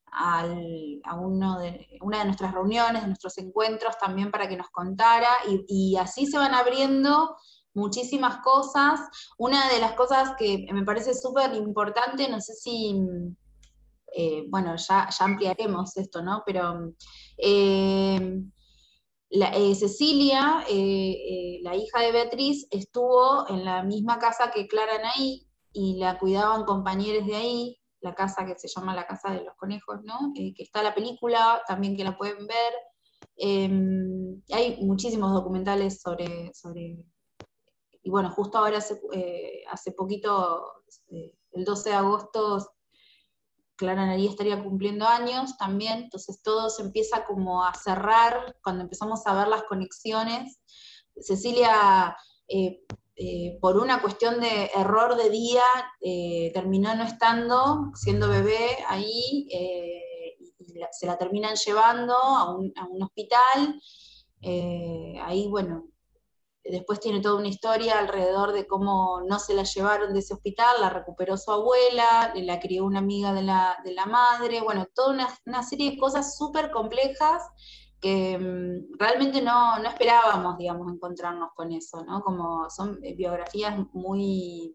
una de nuestras reuniones, de nuestros encuentros también para que nos contara, y así se van abriendo muchísimas cosas. Una de las cosas que me parece súper importante, no sé si, bueno, ya ampliaremos esto, ¿no? Pero Cecilia, la hija de Beatriz, estuvo en la misma casa que Clara Nay, y la cuidaban compañeros de ahí, la casa que se llama la Casa de los Conejos, ¿no? Que está la película, también que la pueden ver. Hay muchísimos documentales sobre y bueno, justo ahora hace poquito, el 12 de agosto, Clara Nay estaría cumpliendo años también, entonces todo se empieza como a cerrar cuando empezamos a ver las conexiones. Cecilia, por una cuestión de error de día, terminó no estando, siendo bebé ahí, y se la terminan llevando a un hospital. Ahí, bueno, después tiene toda una historia alrededor de cómo no se la llevaron de ese hospital, la recuperó su abuela, la crió una amiga de la madre, bueno, toda una serie de cosas súper complejas que realmente no esperábamos, digamos, encontrarnos con eso, ¿no? Como son biografías muy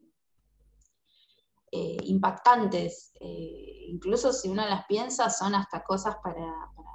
impactantes, incluso si uno las piensa, son hasta cosas para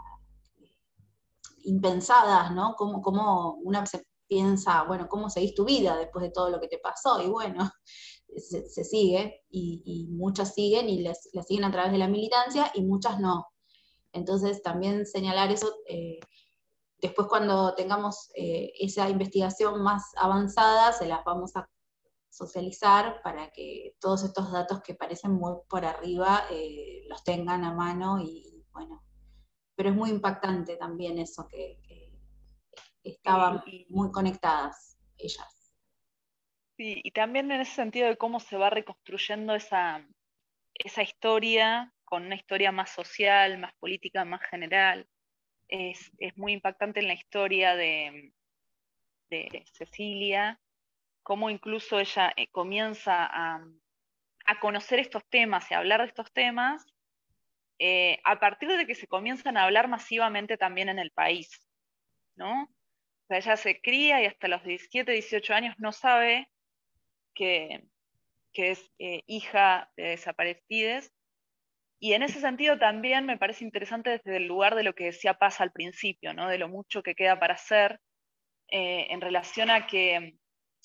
impensadas, ¿no? Como una se piensa, bueno, ¿cómo seguís tu vida después de todo lo que te pasó? Y bueno, se sigue, y muchas siguen, y las siguen a través de la militancia, y muchas no. Entonces también señalar eso, después cuando tengamos esa investigación más avanzada, se las vamos a socializar para que todos estos datos que parecen muy por arriba los tengan a mano, y bueno, pero es muy impactante también eso, que estaban muy conectadas ellas. Sí, y también en ese sentido de cómo se va reconstruyendo esa historia, con una historia más social, más política, más general. Es muy impactante en la historia de Cecilia, cómo incluso ella comienza a conocer estos temas y a hablar de estos temas a partir de que se comienzan a hablar masivamente también en el país, ¿no? O sea, ella se cría y hasta los 17, 18 años no sabe que es hija de desaparecidas. Y en ese sentido también me parece interesante desde el lugar de lo que decía Paz al principio, ¿no? De lo mucho que queda para hacer en relación a que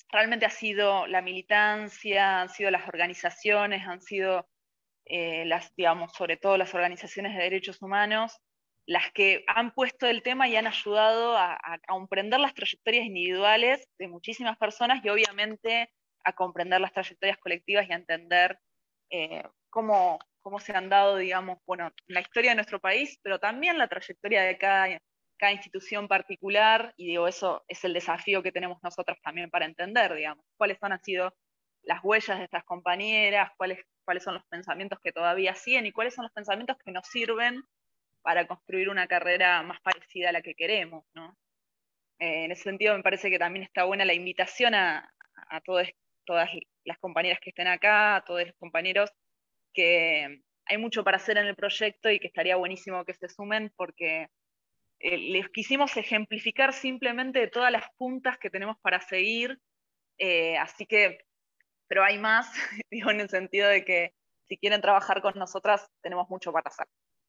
realmente ha sido la militancia, han sido las organizaciones, han sido digamos, sobre todo las organizaciones de derechos humanos, las que han puesto el tema y han ayudado a comprender las trayectorias individuales de muchísimas personas y obviamente a comprender las trayectorias colectivas y a entender cómo se han dado, digamos, bueno, la historia de nuestro país, pero también la trayectoria de cada institución particular, y digo, eso es el desafío que tenemos nosotros también para entender, digamos, cuáles han sido las huellas de estas compañeras, cuáles son los pensamientos que todavía siguen y cuáles son los pensamientos que nos sirven para construir una carrera más parecida a la que queremos, ¿no? En ese sentido me parece que también está buena la invitación a todas las compañeras que estén acá, a todos los compañeros, que hay mucho para hacer en el proyecto y que estaría buenísimo que se sumen porque les quisimos ejemplificar simplemente todas las puntas que tenemos para seguir, así que, pero hay más, digo, en el sentido de que si quieren trabajar con nosotras, tenemos mucho para hacer.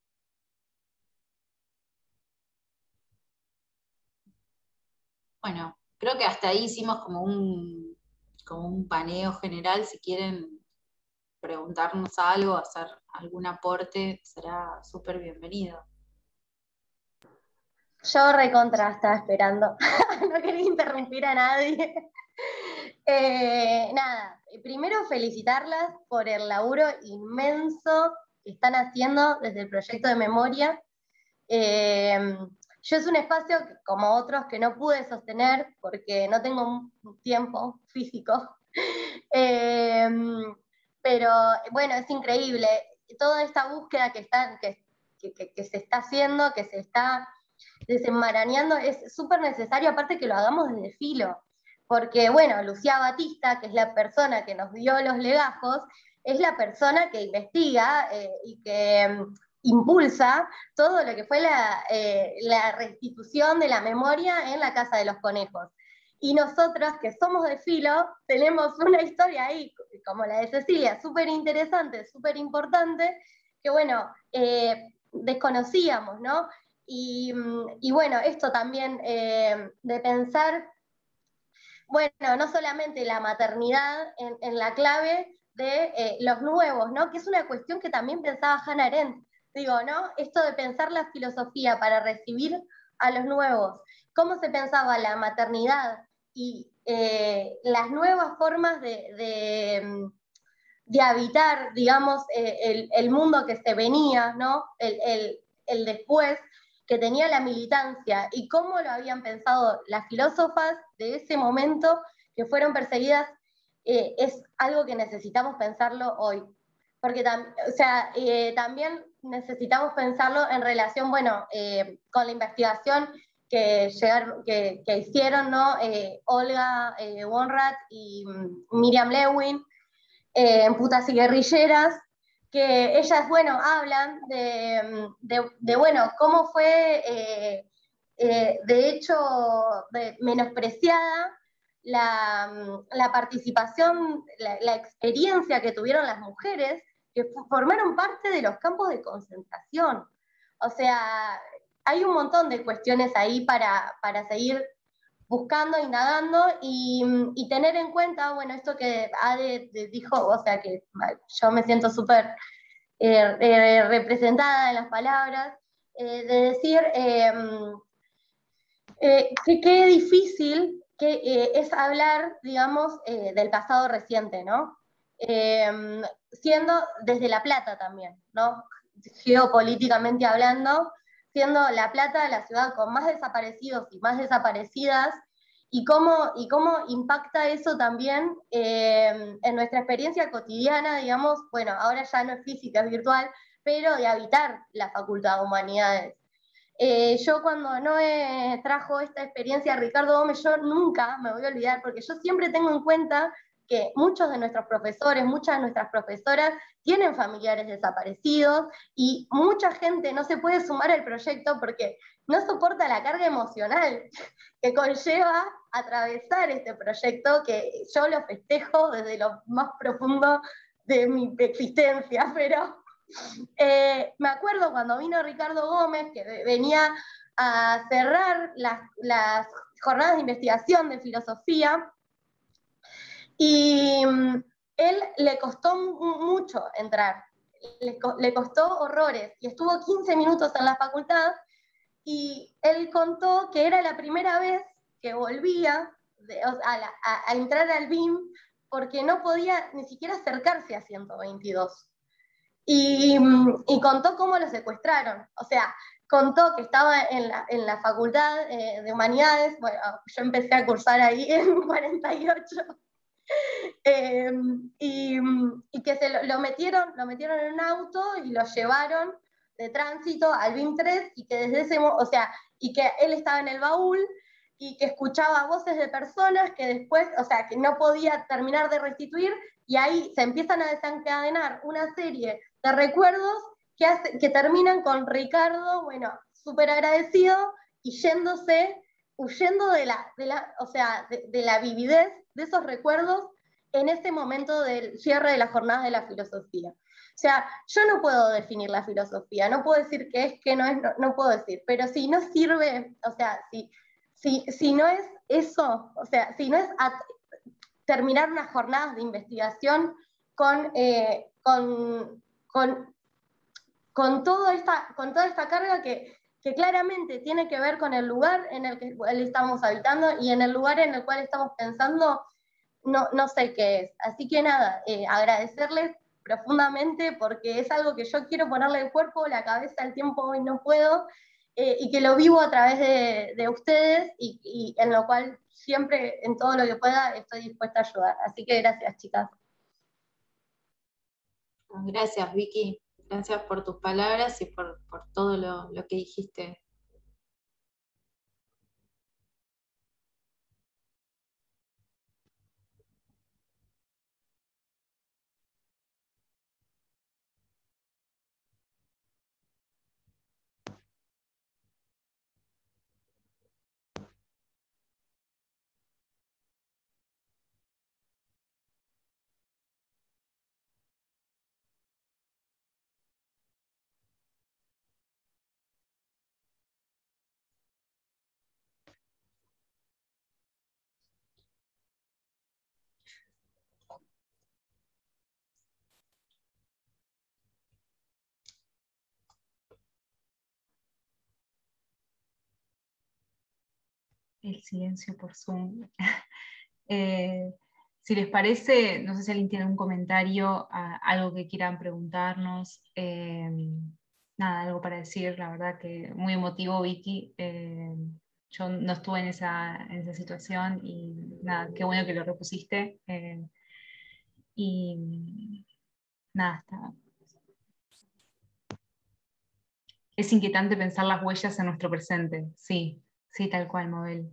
Bueno, creo que hasta ahí hicimos como un paneo general. Si quieren preguntarnos algo, hacer algún aporte, será súper bienvenido. Yo recontra estaba esperando, no quería interrumpir a nadie. Nada, primero felicitarlas por el laburo inmenso que están haciendo desde el proyecto de memoria. Yo es un espacio, como otros, que no pude sostener porque no tengo un tiempo físico. Pero bueno, es increíble. Toda esta búsqueda que se está haciendo, que se está desenmarañando, es súper necesario, aparte que lo hagamos desde Filo. Porque, bueno, Lucía Batista, que es la persona que nos dio los legajos, es la persona que investiga y que impulsa todo lo que fue la restitución de la memoria en la Casa de los Conejos. Y nosotros, que somos de Filo, tenemos una historia ahí, como la de Cecilia, súper interesante, súper importante, que bueno, desconocíamos, ¿no? Y bueno, esto también de pensar, bueno, no solamente la maternidad en la clave de los nuevos, ¿no? Que es una cuestión que también pensaba Hannah Arendt, digo, ¿no? Esto de pensar la filosofía para recibir a los nuevos, cómo se pensaba la maternidad y las nuevas formas de habitar, digamos, el mundo que se venía, ¿no? El después, que tenía la militancia, y cómo lo habían pensado las filósofas de ese momento que fueron perseguidas, es algo que necesitamos pensarlo hoy. Porque también necesitamos pensarlo en relación, bueno, con la investigación que hicieron, ¿no? Olga Wonrath y Miriam Lewin, en Putas y Guerrilleras, que ellas, bueno, hablan de bueno, cómo fue, de hecho, menospreciada la participación, la experiencia que tuvieron las mujeres que formaron parte de los campos de concentración. O sea, hay un montón de cuestiones ahí para seguir buscando, indagando y tener en cuenta, bueno, esto que Ade dijo, o sea, que yo me siento súper representada en las palabras, de decir que qué difícil que es hablar, digamos, del pasado reciente, ¿no? Siendo desde La Plata también, ¿no? Geopolíticamente hablando, siendo La Plata la ciudad con más desaparecidos y más desaparecidas, y cómo impacta eso también en nuestra experiencia cotidiana, digamos, bueno, ahora ya no es física, es virtual, pero de habitar la Facultad de Humanidades. Yo cuando Noé trajo esta experiencia a Ricardo Gómez, yo nunca me voy a olvidar, porque yo siempre tengo en cuenta que muchos de nuestros profesores, muchas de nuestras profesoras tienen familiares desaparecidos y mucha gente no se puede sumar al proyecto porque no soporta la carga emocional que conlleva atravesar este proyecto, que yo lo festejo desde lo más profundo de mi existencia, pero me acuerdo cuando vino Ricardo Gómez, que venía a cerrar las jornadas de investigación de filosofía, Y él le costó mucho entrar, le costó horrores, y estuvo 15 minutos en la facultad, y él contó que era la primera vez que volvía a entrar al BIM, porque no podía ni siquiera acercarse a 122. Y contó cómo lo secuestraron. O sea, contó que estaba en la facultad de humanidades. Bueno, yo empecé a cursar ahí en 48. Y que lo metieron en un auto y lo llevaron de tránsito al BIM 3, y que desde ese, o sea, y que él estaba en el baúl y que escuchaba voces de personas que después, o sea, que no podía terminar de restituir, y ahí se empiezan a desencadenar una serie de recuerdos que terminan con Ricardo, bueno, súper agradecido y huyendo o sea, de la vividez de esos recuerdos en ese momento del cierre de las jornadas de la filosofía. O sea, yo no puedo definir la filosofía, no puedo decir qué es, qué no es, no puedo decir, pero si no sirve, o sea, si no es eso, o sea, si no es terminar unas jornadas de investigación con toda esta carga que claramente tiene que ver con el lugar en el que estamos habitando y en el lugar en el cual estamos pensando, no sé qué es. Así que nada, agradecerles profundamente, porque es algo que yo quiero ponerle el cuerpo, la cabeza, el tiempo, hoy no puedo, y que lo vivo a través de ustedes, y en lo cual siempre, en todo lo que pueda, estoy dispuesta a ayudar. Así que gracias, chicas. Gracias, Vicky. Gracias por tus palabras y por todo lo que dijiste. El silencio por Zoom. Si les parece, no sé si alguien tiene un comentario, algo que quieran preguntarnos. Nada, algo para decir, la verdad que muy emotivo, Vicky. Yo no estuve en esa situación y nada, qué bueno que lo repusiste. Y nada, es inquietante pensar las huellas en nuestro presente. Sí, sí, tal cual, Mabel.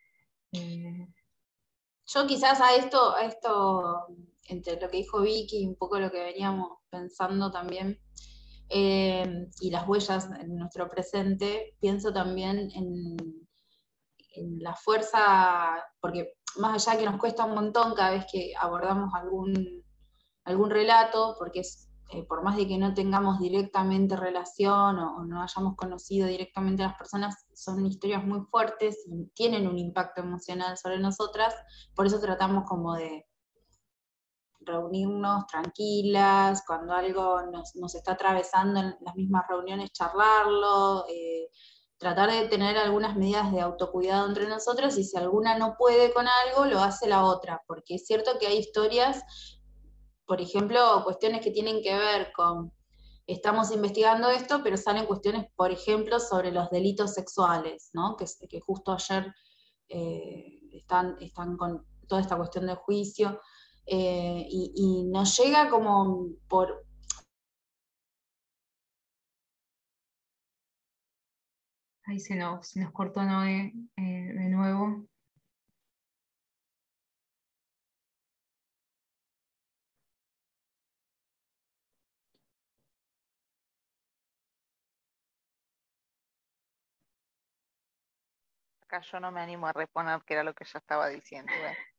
Yo quizás a esto, entre lo que dijo Vicky y un poco lo que veníamos pensando también, y las huellas en nuestro presente, pienso también en la fuerza, porque más allá que nos cuesta un montón cada vez que abordamos algún relato, porque por más de que no tengamos directamente relación o no hayamos conocido directamente a las personas, son historias muy fuertes y tienen un impacto emocional sobre nosotras, por eso tratamos como de reunirnos tranquilas, cuando algo nos está atravesando en las mismas reuniones, charlarlo, tratar de tener algunas medidas de autocuidado entre nosotros, y si alguna no puede con algo, lo hace la otra, porque es cierto que hay historias, por ejemplo, cuestiones que tienen que ver con, estamos investigando esto, pero salen cuestiones, por ejemplo, sobre los delitos sexuales, ¿no? que justo ayer están con toda esta cuestión del juicio, y nos llega como por... Ahí se nos cortó Noé de nuevo. Acá yo no me animo a responder qué era lo que yo estaba diciendo.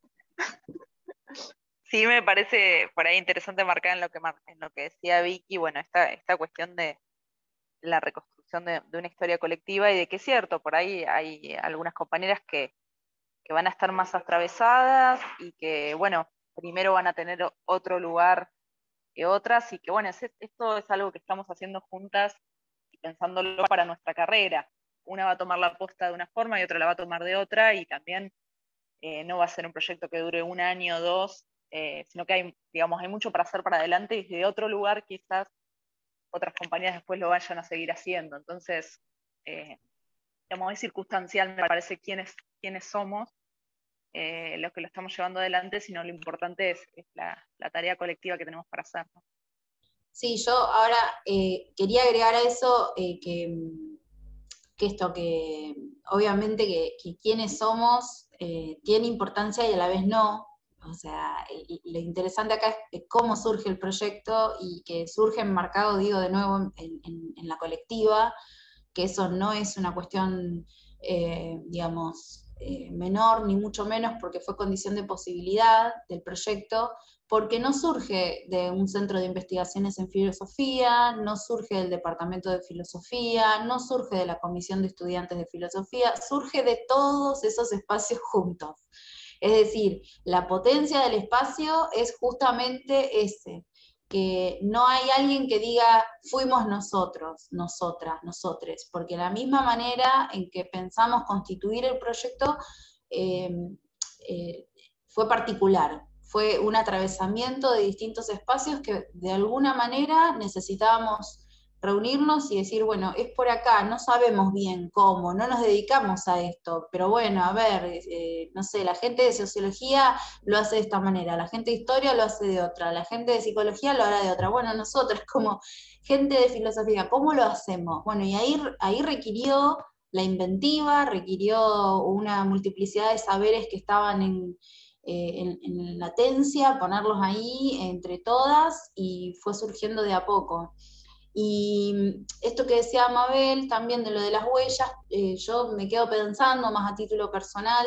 Sí, me parece por ahí interesante marcar en lo que decía Vicky, bueno, esta cuestión de la reconstrucción de una historia colectiva, y de que es cierto, por ahí hay algunas compañeras que van a estar más atravesadas y que, bueno, primero van a tener otro lugar que otras, y que bueno, esto es algo que estamos haciendo juntas y pensándolo para nuestra carrera. Una va a tomar la posta de una forma y otra la va a tomar de otra, y también no va a ser un proyecto que dure 1 año o 2, sino que hay, digamos, hay mucho para hacer para adelante, y desde otro lugar quizás otras compañías después lo vayan a seguir haciendo. Entonces, digamos, es circunstancial, me parece, quiénes somos los que lo estamos llevando adelante, sino lo importante es la tarea colectiva que tenemos para hacer, ¿no? Sí, yo ahora quería agregar a eso que esto, que obviamente que quiénes somos tiene importancia y a la vez no. O sea, lo interesante acá es cómo surge el proyecto, y que surge enmarcado, digo de nuevo, en la colectiva, que eso no es una cuestión, digamos, menor, ni mucho menos, porque fue condición de posibilidad del proyecto, porque no surge de un centro de investigaciones en filosofía, no surge del departamento de filosofía, no surge de la comisión de estudiantes de filosofía, surge de todos esos espacios juntos. Es decir, la potencia del espacio es justamente ese, que no hay alguien que diga fuimos nosotros, nosotras, nosotres, porque la misma manera en que pensamos constituir el proyecto fue particular, fue un atravesamiento de distintos espacios que de alguna manera necesitábamos reunirnos y decir, bueno, es por acá, no sabemos bien cómo, no nos dedicamos a esto, pero bueno, a ver, no sé, la gente de sociología lo hace de esta manera, la gente de historia lo hace de otra, la gente de psicología lo hará de otra, bueno, nosotros como gente de filosofía, ¿cómo lo hacemos? Bueno, y ahí requirió la inventiva, requirió una multiplicidad de saberes que estaban en latencia, ponerlos ahí entre todas, y fue surgiendo de a poco. Y esto que decía Mabel también de lo de las huellas, yo me quedo pensando más a título personal,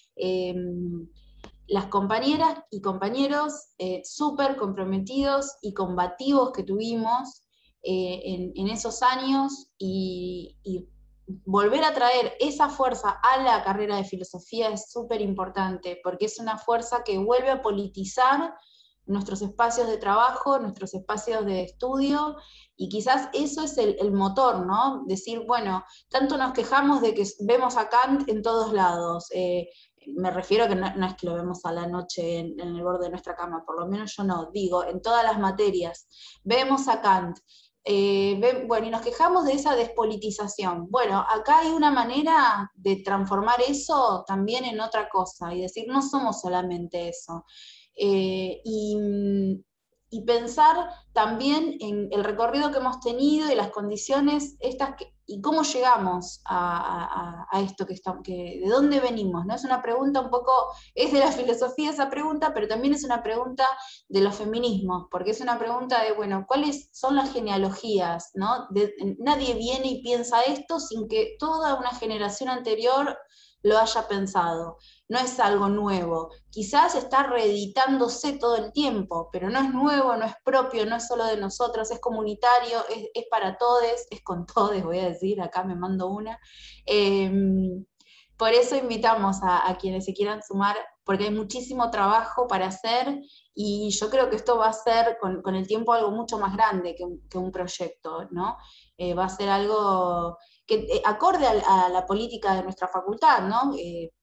las compañeras y compañeros súper comprometidos y combativos que tuvimos en esos años, y volver a traer esa fuerza a la carrera de filosofía es súper importante, porque es una fuerza que vuelve a politizar nuestros espacios de trabajo, nuestros espacios de estudio, y quizás eso es el motor, ¿no? Decir, bueno, tanto nos quejamos de que vemos a Kant en todos lados, me refiero a que no es que lo vemos a la noche en el borde de nuestra cama, por lo menos yo no, digo, en todas las materias, vemos a Kant, bueno, y nos quejamos de esa despolitización. Bueno, acá hay una manera de transformar eso también en otra cosa, y decir, no somos solamente eso. Y pensar también en el recorrido que hemos tenido y las condiciones estas y cómo llegamos a esto de dónde venimos, ¿no? Es una pregunta un poco, es de la filosofía esa pregunta, pero también es una pregunta de los feminismos, porque es una pregunta de, bueno, ¿cuáles son las genealogías, ¿no? Nadie viene y piensa esto sin que toda una generación anterior lo haya pensado. No es algo nuevo. Quizás está reeditándose todo el tiempo, pero no es nuevo, no es propio, no es solo de nosotros, es comunitario, es para todos, es con todos, voy a decir, acá me mando una. Por eso invitamos a quienes se quieran sumar, porque hay muchísimo trabajo para hacer, y yo creo que esto va a ser con el tiempo algo mucho más grande que un proyecto, ¿no? Va a ser algo que acorde a la política de nuestra facultad, ¿no?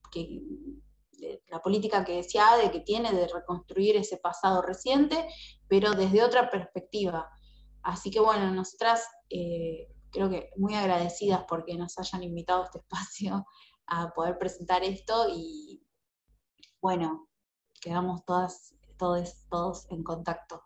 La política que decía Ade, que tiene de reconstruir ese pasado reciente, pero desde otra perspectiva. Así que bueno, nosotras creo que muy agradecidas porque nos hayan invitado a este espacio a poder presentar esto, y bueno, quedamos todos en contacto.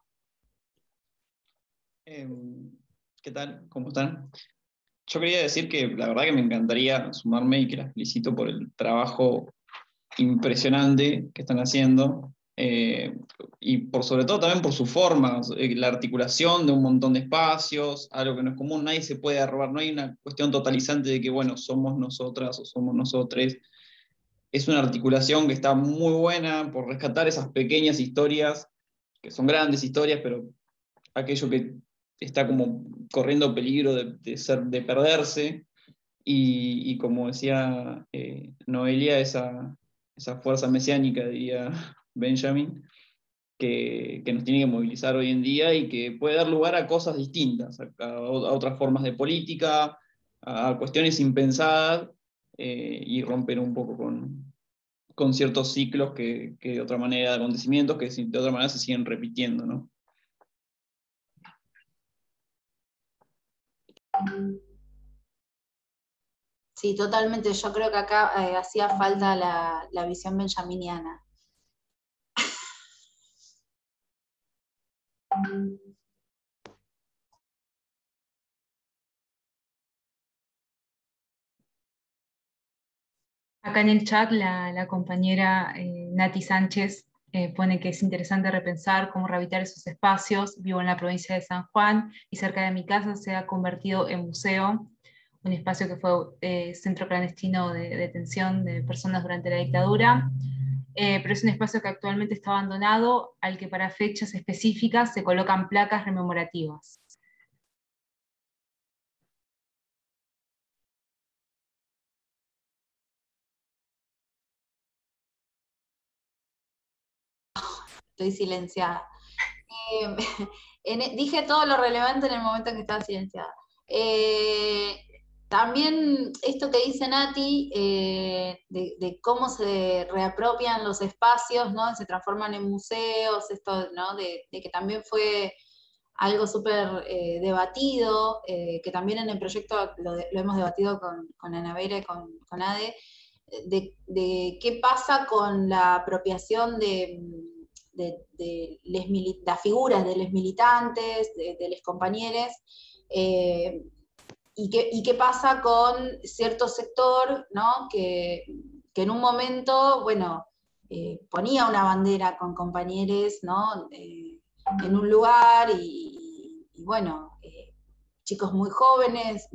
¿Qué tal? ¿Cómo están? Yo quería decir que la verdad que me encantaría sumarme, y que las felicito por el trabajo impresionante que están haciendo, y sobre todo también por su forma, la articulación de un montón de espacios, algo que no es común, nadie se puede arrobar, no hay una cuestión totalizante de que, bueno, somos nosotras o somos nosotres. Es una articulación que está muy buena por rescatar esas pequeñas historias, que son grandes historias, pero aquello que está como corriendo peligro de perderse, y como decía Noelia, esa fuerza mesiánica, diría Benjamin, que nos tiene que movilizar hoy en día y que puede dar lugar a cosas distintas, a otras formas de política, a cuestiones impensadas, y romper un poco con ciertos ciclos que de otra manera, de acontecimientos que de otra manera se siguen repitiendo, ¿no? Sí, totalmente. Yo creo que acá hacía falta la visión benjaminiana. Acá en el chat la compañera Nati Sánchez pone que es interesante repensar cómo rehabilitar esos espacios. Vivo en la provincia de San Juan y cerca de mi casa se ha convertido en museo, un espacio que fue centro clandestino de detención de personas durante la dictadura, pero es un espacio que actualmente está abandonado, al que para fechas específicas se colocan placas rememorativas. Estoy silenciada. Dije todo lo relevante en el momento en que estaba silenciada. También esto que dice Nati, de cómo se reapropian los espacios, ¿no? Se transforman en museos, esto, ¿no? De que también fue algo súper debatido, que también en el proyecto lo hemos debatido con Ana Vera y con Ade, de qué pasa con la apropiación de las figuras de los militantes, de los compañeros, y qué pasa con cierto sector, ¿no? que en un momento, bueno, ponía una bandera con compañeros, ¿no? En un lugar, y bueno, chicos muy jóvenes,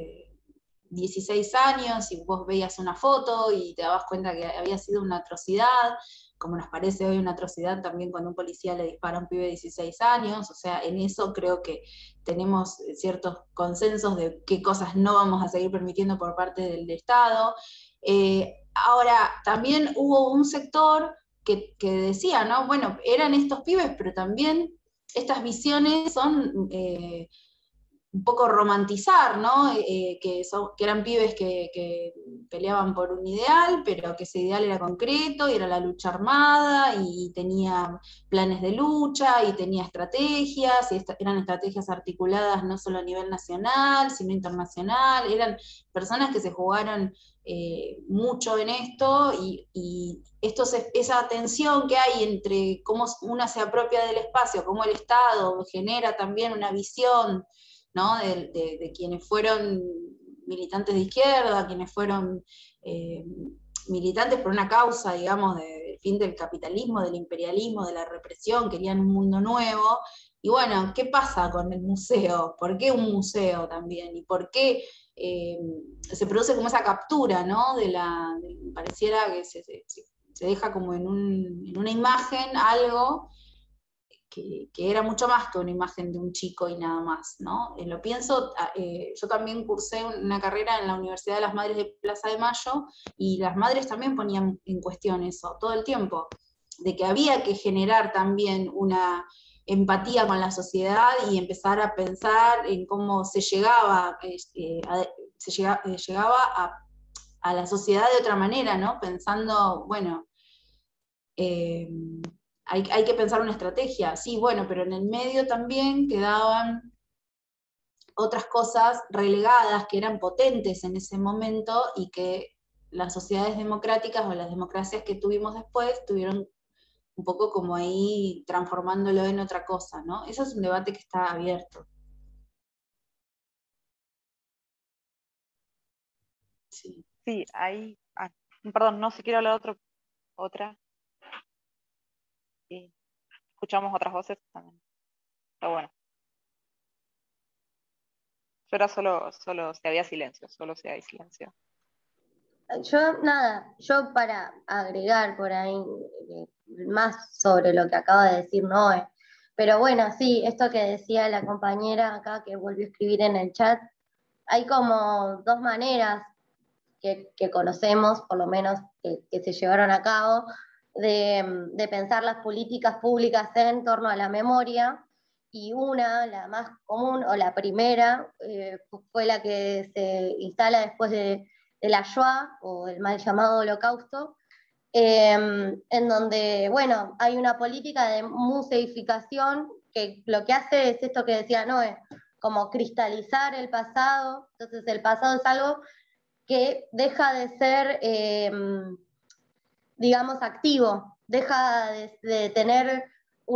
16 años, y vos veías una foto y te dabas cuenta que había sido una atrocidad, como nos parece hoy una atrocidad también cuando un policía le dispara a un pibe de 16 años, o sea, en eso creo que tenemos ciertos consensos de qué cosas no vamos a seguir permitiendo por parte del Estado. Ahora, también hubo un sector que decía, ¿no? Bueno, eran estos pibes, pero también estas visiones son un poco romantizar, ¿no? Que eran pibes que peleaban por un ideal, pero que ese ideal era concreto, y era la lucha armada, y tenía planes de lucha, y tenía estrategias, y eran estrategias articuladas no solo a nivel nacional, sino internacional, eran personas que se jugaron mucho en esto, y esa tensión que hay entre cómo una se apropia del espacio, cómo el Estado genera también una visión, ¿no? de quienes fueron militantes de izquierda, quienes fueron militantes por una causa, digamos, del fin del capitalismo, del imperialismo, de la represión, querían un mundo nuevo. Y bueno, ¿qué pasa con el museo? ¿Por qué un museo también? ¿Y por qué se produce como esa captura, ¿no? Pareciera que se deja como en una imagen algo que era mucho más que una imagen de un chico y nada más, ¿no? Lo pienso, yo también cursé una carrera en la Universidad de las Madres de Plaza de Mayo, y las madres también ponían en cuestión eso todo el tiempo, de que había que generar también una empatía con la sociedad y empezar a pensar en cómo se llegaba, llegaba a la sociedad de otra manera, ¿no? Pensando, bueno, hay que pensar una estrategia, sí, bueno, pero en el medio también quedaban otras cosas relegadas que eran potentes en ese momento, y que las sociedades democráticas o las democracias que tuvimos después tuvieron un poco como ahí transformándolo en otra cosa, ¿no? Eso es un debate que está abierto. Sí, ahí, perdón, no sé, quiero hablar otra. Y escuchamos otras voces también. Pero bueno. Yo era solo si había silencio, solo si hay silencio. Yo para agregar por ahí más sobre lo que acaba de decir Noé, pero bueno, sí, esto que decía la compañera acá que volvió a escribir en el chat, hay como dos maneras que conocemos, por lo menos que se llevaron a cabo, de pensar las políticas públicas en torno a la memoria, y la más común, o la primera, fue la que se instala después de la Shoah, o el mal llamado Holocausto, en donde, bueno, hay una política de museificación que lo que hace es esto que decía Noé, como cristalizar el pasado. Entonces el pasado es algo que deja de ser, digamos, activo, deja de tener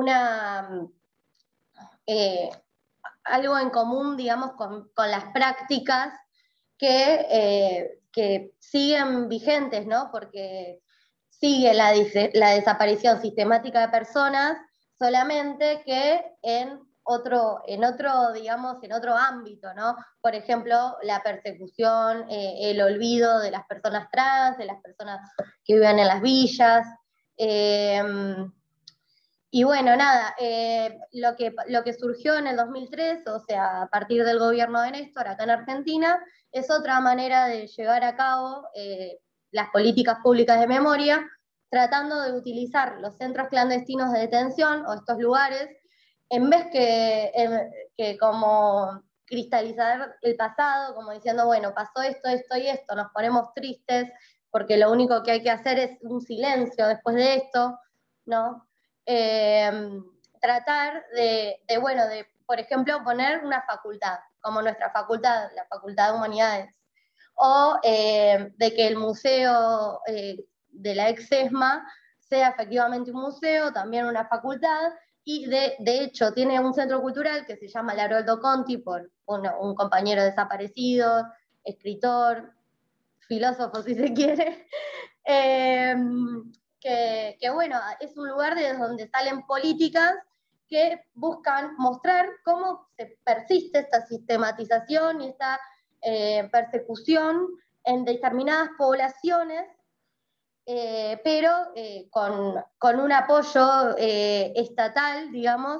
algo en común, digamos, con las prácticas que siguen vigentes, ¿no? Porque sigue la desaparición sistemática de personas, solamente que en otro, digamos, en otro ámbito, ¿no? Por ejemplo, la persecución, el olvido de las personas trans, de las personas que viven en las villas. Y bueno, nada, lo que surgió en el 2003, o sea, a partir del gobierno de Néstor acá en Argentina, es otra manera de llevar a cabo las políticas públicas de memoria, tratando de utilizar los centros clandestinos de detención o estos lugares, en vez que como cristalizar el pasado, como diciendo, bueno, pasó esto, esto y esto, nos ponemos tristes porque lo único que hay que hacer es un silencio después de esto, ¿no? Tratar bueno, de, por ejemplo, poner una facultad, como nuestra facultad, la Facultad de Humanidades, o de que el museo de la ex-ESMA sea efectivamente un museo, también una facultad, y de hecho tiene un centro cultural que se llama Haroldo Conti, por un compañero desaparecido, escritor, filósofo si se quiere, que bueno, es un lugar desde donde salen políticas que buscan mostrar cómo se persiste esta sistematización y esta persecución en determinadas poblaciones, pero con un apoyo estatal, digamos,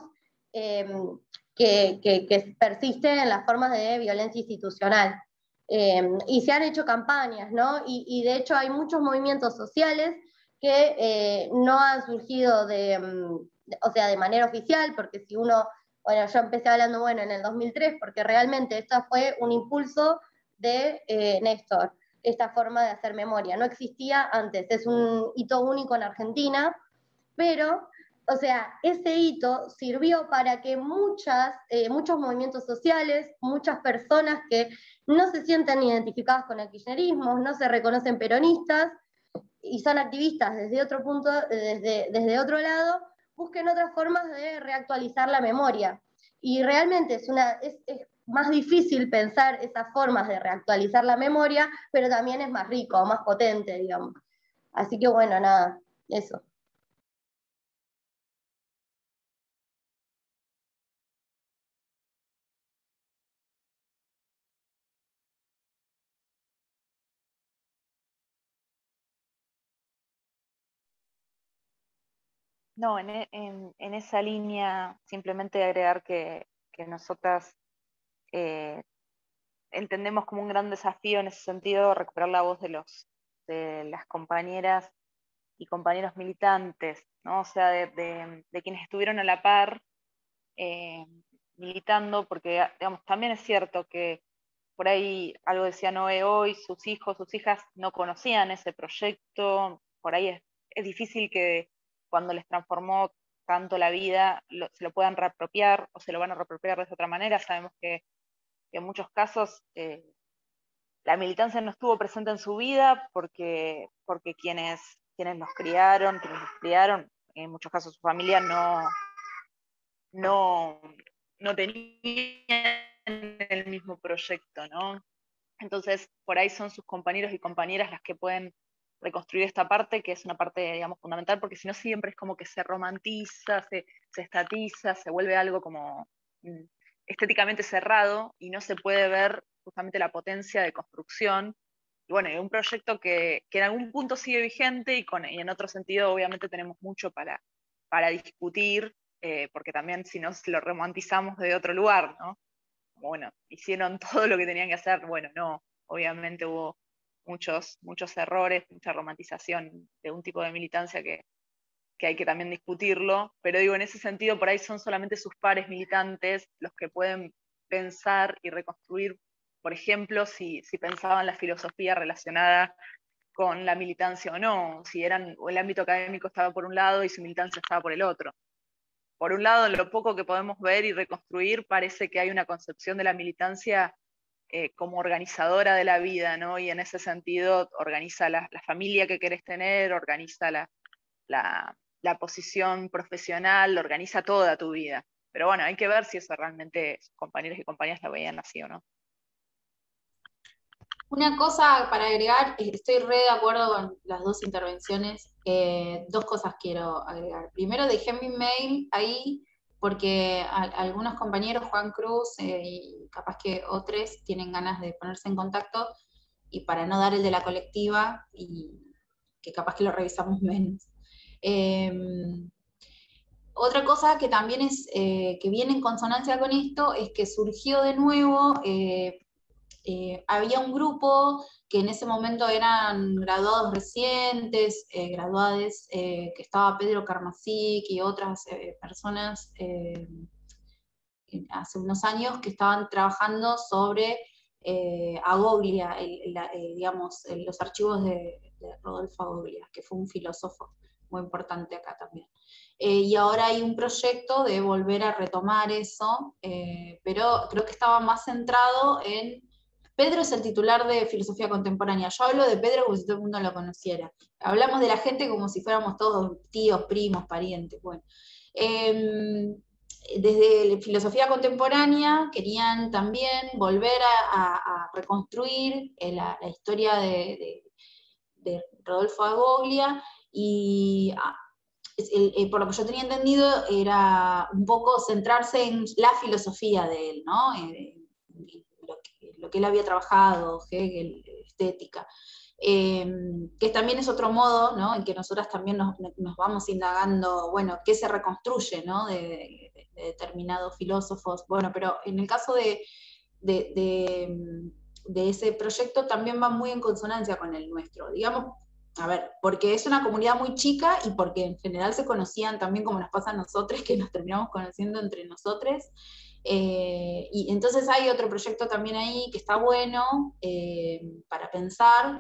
que persiste en las formas de violencia institucional. Y se han hecho campañas, ¿no? Y de hecho hay muchos movimientos sociales que no han surgido o sea, de manera oficial, porque si uno, bueno, yo empecé hablando, bueno, en el 2003, porque realmente esto fue un impulso de Néstor, esta forma de hacer memoria. No existía antes, es un hito único en Argentina, pero, o sea, ese hito sirvió para que muchos movimientos sociales, muchas personas que no se sienten identificadas con el kirchnerismo, no se reconocen peronistas y son activistas desde otro punto, desde otro lado, busquen otras formas de reactualizar la memoria. Y realmente es más difícil pensar esas formas de reactualizar la memoria, pero también es más rico, más potente, digamos. Así que bueno, nada, eso. No, en esa línea simplemente agregar que nosotras entendemos como un gran desafío en ese sentido recuperar la voz de las compañeras y compañeros militantes, ¿no? O sea, de quienes estuvieron a la par eh, militando, porque digamos, también es cierto que por ahí, algo decía Noé hoy, sus hijos, sus hijas no conocían ese proyecto, por ahí es difícil que cuando les transformó tanto la vida se lo puedan reapropiar o se lo van a reapropiar de otra manera. Sabemos que en muchos casos la militancia no estuvo presente en su vida porque quienes los criaron, en muchos casos su familia no, no tenían el mismo proyecto, ¿no? Entonces, por ahí son sus compañeros y compañeras las que pueden reconstruir esta parte, que es una parte, digamos, fundamental, porque si no siempre es como que se romantiza, se estatiza, se vuelve algo como estéticamente cerrado y no se puede ver justamente la potencia de construcción. Y bueno, y un proyecto que en algún punto sigue vigente y en otro sentido obviamente tenemos mucho para discutir, porque también si no lo romantizamos de otro lugar, ¿no? Bueno, hicieron todo lo que tenían que hacer, bueno, no, obviamente hubo muchos errores, mucha romantización de un tipo de militancia que que hay que también discutirlo, pero digo, en ese sentido, por ahí son solamente sus pares militantes los que pueden pensar y reconstruir, por ejemplo, si pensaban la filosofía relacionada con la militancia o no, si o el ámbito académico estaba por un lado y su militancia estaba por el otro. Por un lado, en lo poco que podemos ver y reconstruir, parece que hay una concepción de la militancia como organizadora de la vida, ¿no? Y en ese sentido organiza la familia que querés tener, organiza la posición profesional, organiza toda tu vida. Pero bueno, hay que ver si eso realmente sus compañeros y compañeras la veían así o no. Una cosa para agregar, estoy re de acuerdo con las dos intervenciones. Dos cosas quiero agregar. Primero, dejé mi mail ahí porque algunos compañeros, Juan Cruz y capaz que otros, tienen ganas de ponerse en contacto, y para no dar el de la colectiva, y que capaz que lo revisamos menos. Otra cosa que también es, que viene en consonancia con esto, es que surgió de nuevo, había un grupo que en ese momento eran graduados recientes, graduades, que estaba Pedro Karmasic y otras personas hace unos años, que estaban trabajando sobre Agoglia, digamos, los archivos de Rodolfo Agoglia, que fue un filósofo muy importante acá también. Y ahora hay un proyecto de volver a retomar eso, pero creo que estaba más centrado en... Pedro es el titular de Filosofía Contemporánea. Yo hablo de Pedro como si todo el mundo lo conociera. Hablamos de la gente como si fuéramos todos tíos, primos, parientes. Bueno. Desde Filosofía Contemporánea querían también volver a reconstruir la historia de Rodolfo Agoglia, y por lo que yo tenía entendido era un poco centrarse en la filosofía de él, ¿no? Lo que él había trabajado, Hegel, estética. Que también es otro modo, ¿no?, en que nosotras también nos vamos indagando, bueno, qué se reconstruye, ¿no?, de determinados filósofos. Bueno, pero en el caso de ese proyecto también va muy en consonancia con el nuestro, digamos, a ver, porque es una comunidad muy chica y porque en general se conocían también, como nos pasa a nosotros, que nos terminamos conociendo entre nosotros. Y entonces hay otro proyecto también ahí que está bueno para pensar,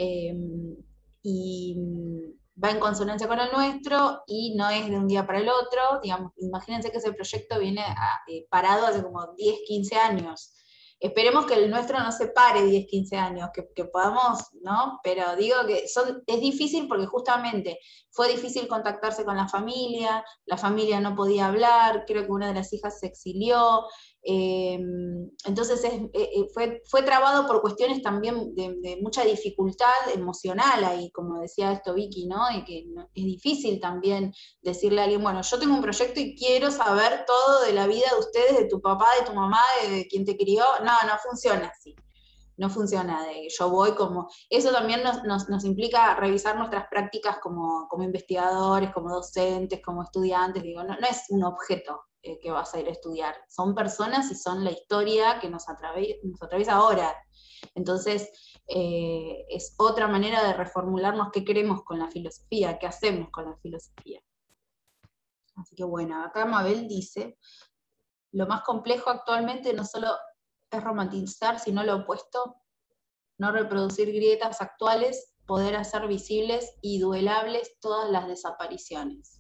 y va en consonancia con el nuestro y no es de un día para el otro. Digamos, imagínense que ese proyecto viene parado hace como 10, 15 años. Esperemos que el nuestro no se pare 10, 15 años, que podamos, ¿no? Pero digo que es difícil porque justamente fue difícil contactarse con la familia no podía hablar, creo que una de las hijas se exilió, entonces fue trabado por cuestiones también de mucha dificultad emocional ahí, como decía esto Vicky, ¿no? Y que es difícil también decirle a alguien, bueno, yo tengo un proyecto y quiero saber todo de la vida de ustedes, de tu papá, de tu mamá, de quien te crió. No funciona así. No funciona de yo voy como... Eso también nos implica revisar nuestras prácticas como investigadores, como docentes, como estudiantes. Digo, no es un objeto que vas a ir a estudiar. Son personas y son la historia que nos atraviesa ahora. Entonces, es otra manera de reformularnos qué queremos con la filosofía, qué hacemos con la filosofía. Así que bueno, acá Mabel dice, lo más complejo actualmente no solo es romantizar, sino lo opuesto, no reproducir grietas actuales, poder hacer visibles y duelables todas las desapariciones.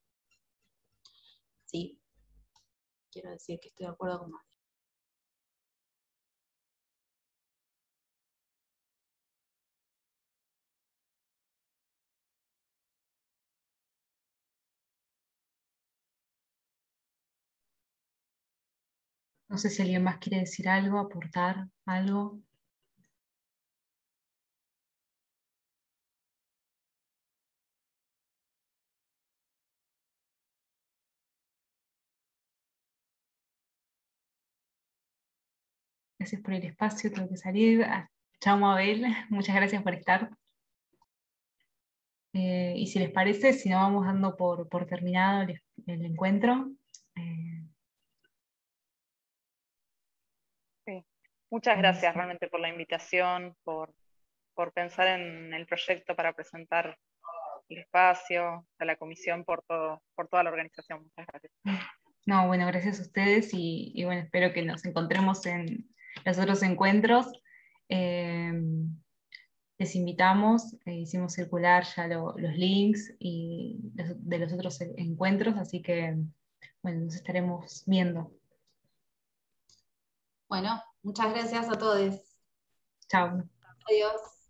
Sí, quiero decir que estoy de acuerdo con Mabel. No sé si alguien más quiere decir algo, aportar algo. Gracias por el espacio, tengo que salir. Chao Mabel, muchas gracias por estar. Y si les parece, si no, vamos dando por terminado el encuentro. Sí. Muchas gracias realmente por la invitación, por pensar en el proyecto para presentar el espacio, a la comisión por toda la organización. Muchas gracias. No, bueno, gracias a ustedes y bueno, espero que nos encontremos en los otros encuentros. Les invitamos, hicimos circular ya los links de los otros encuentros, así que bueno, nos estaremos viendo. Bueno, muchas gracias a todos. Chao. Adiós.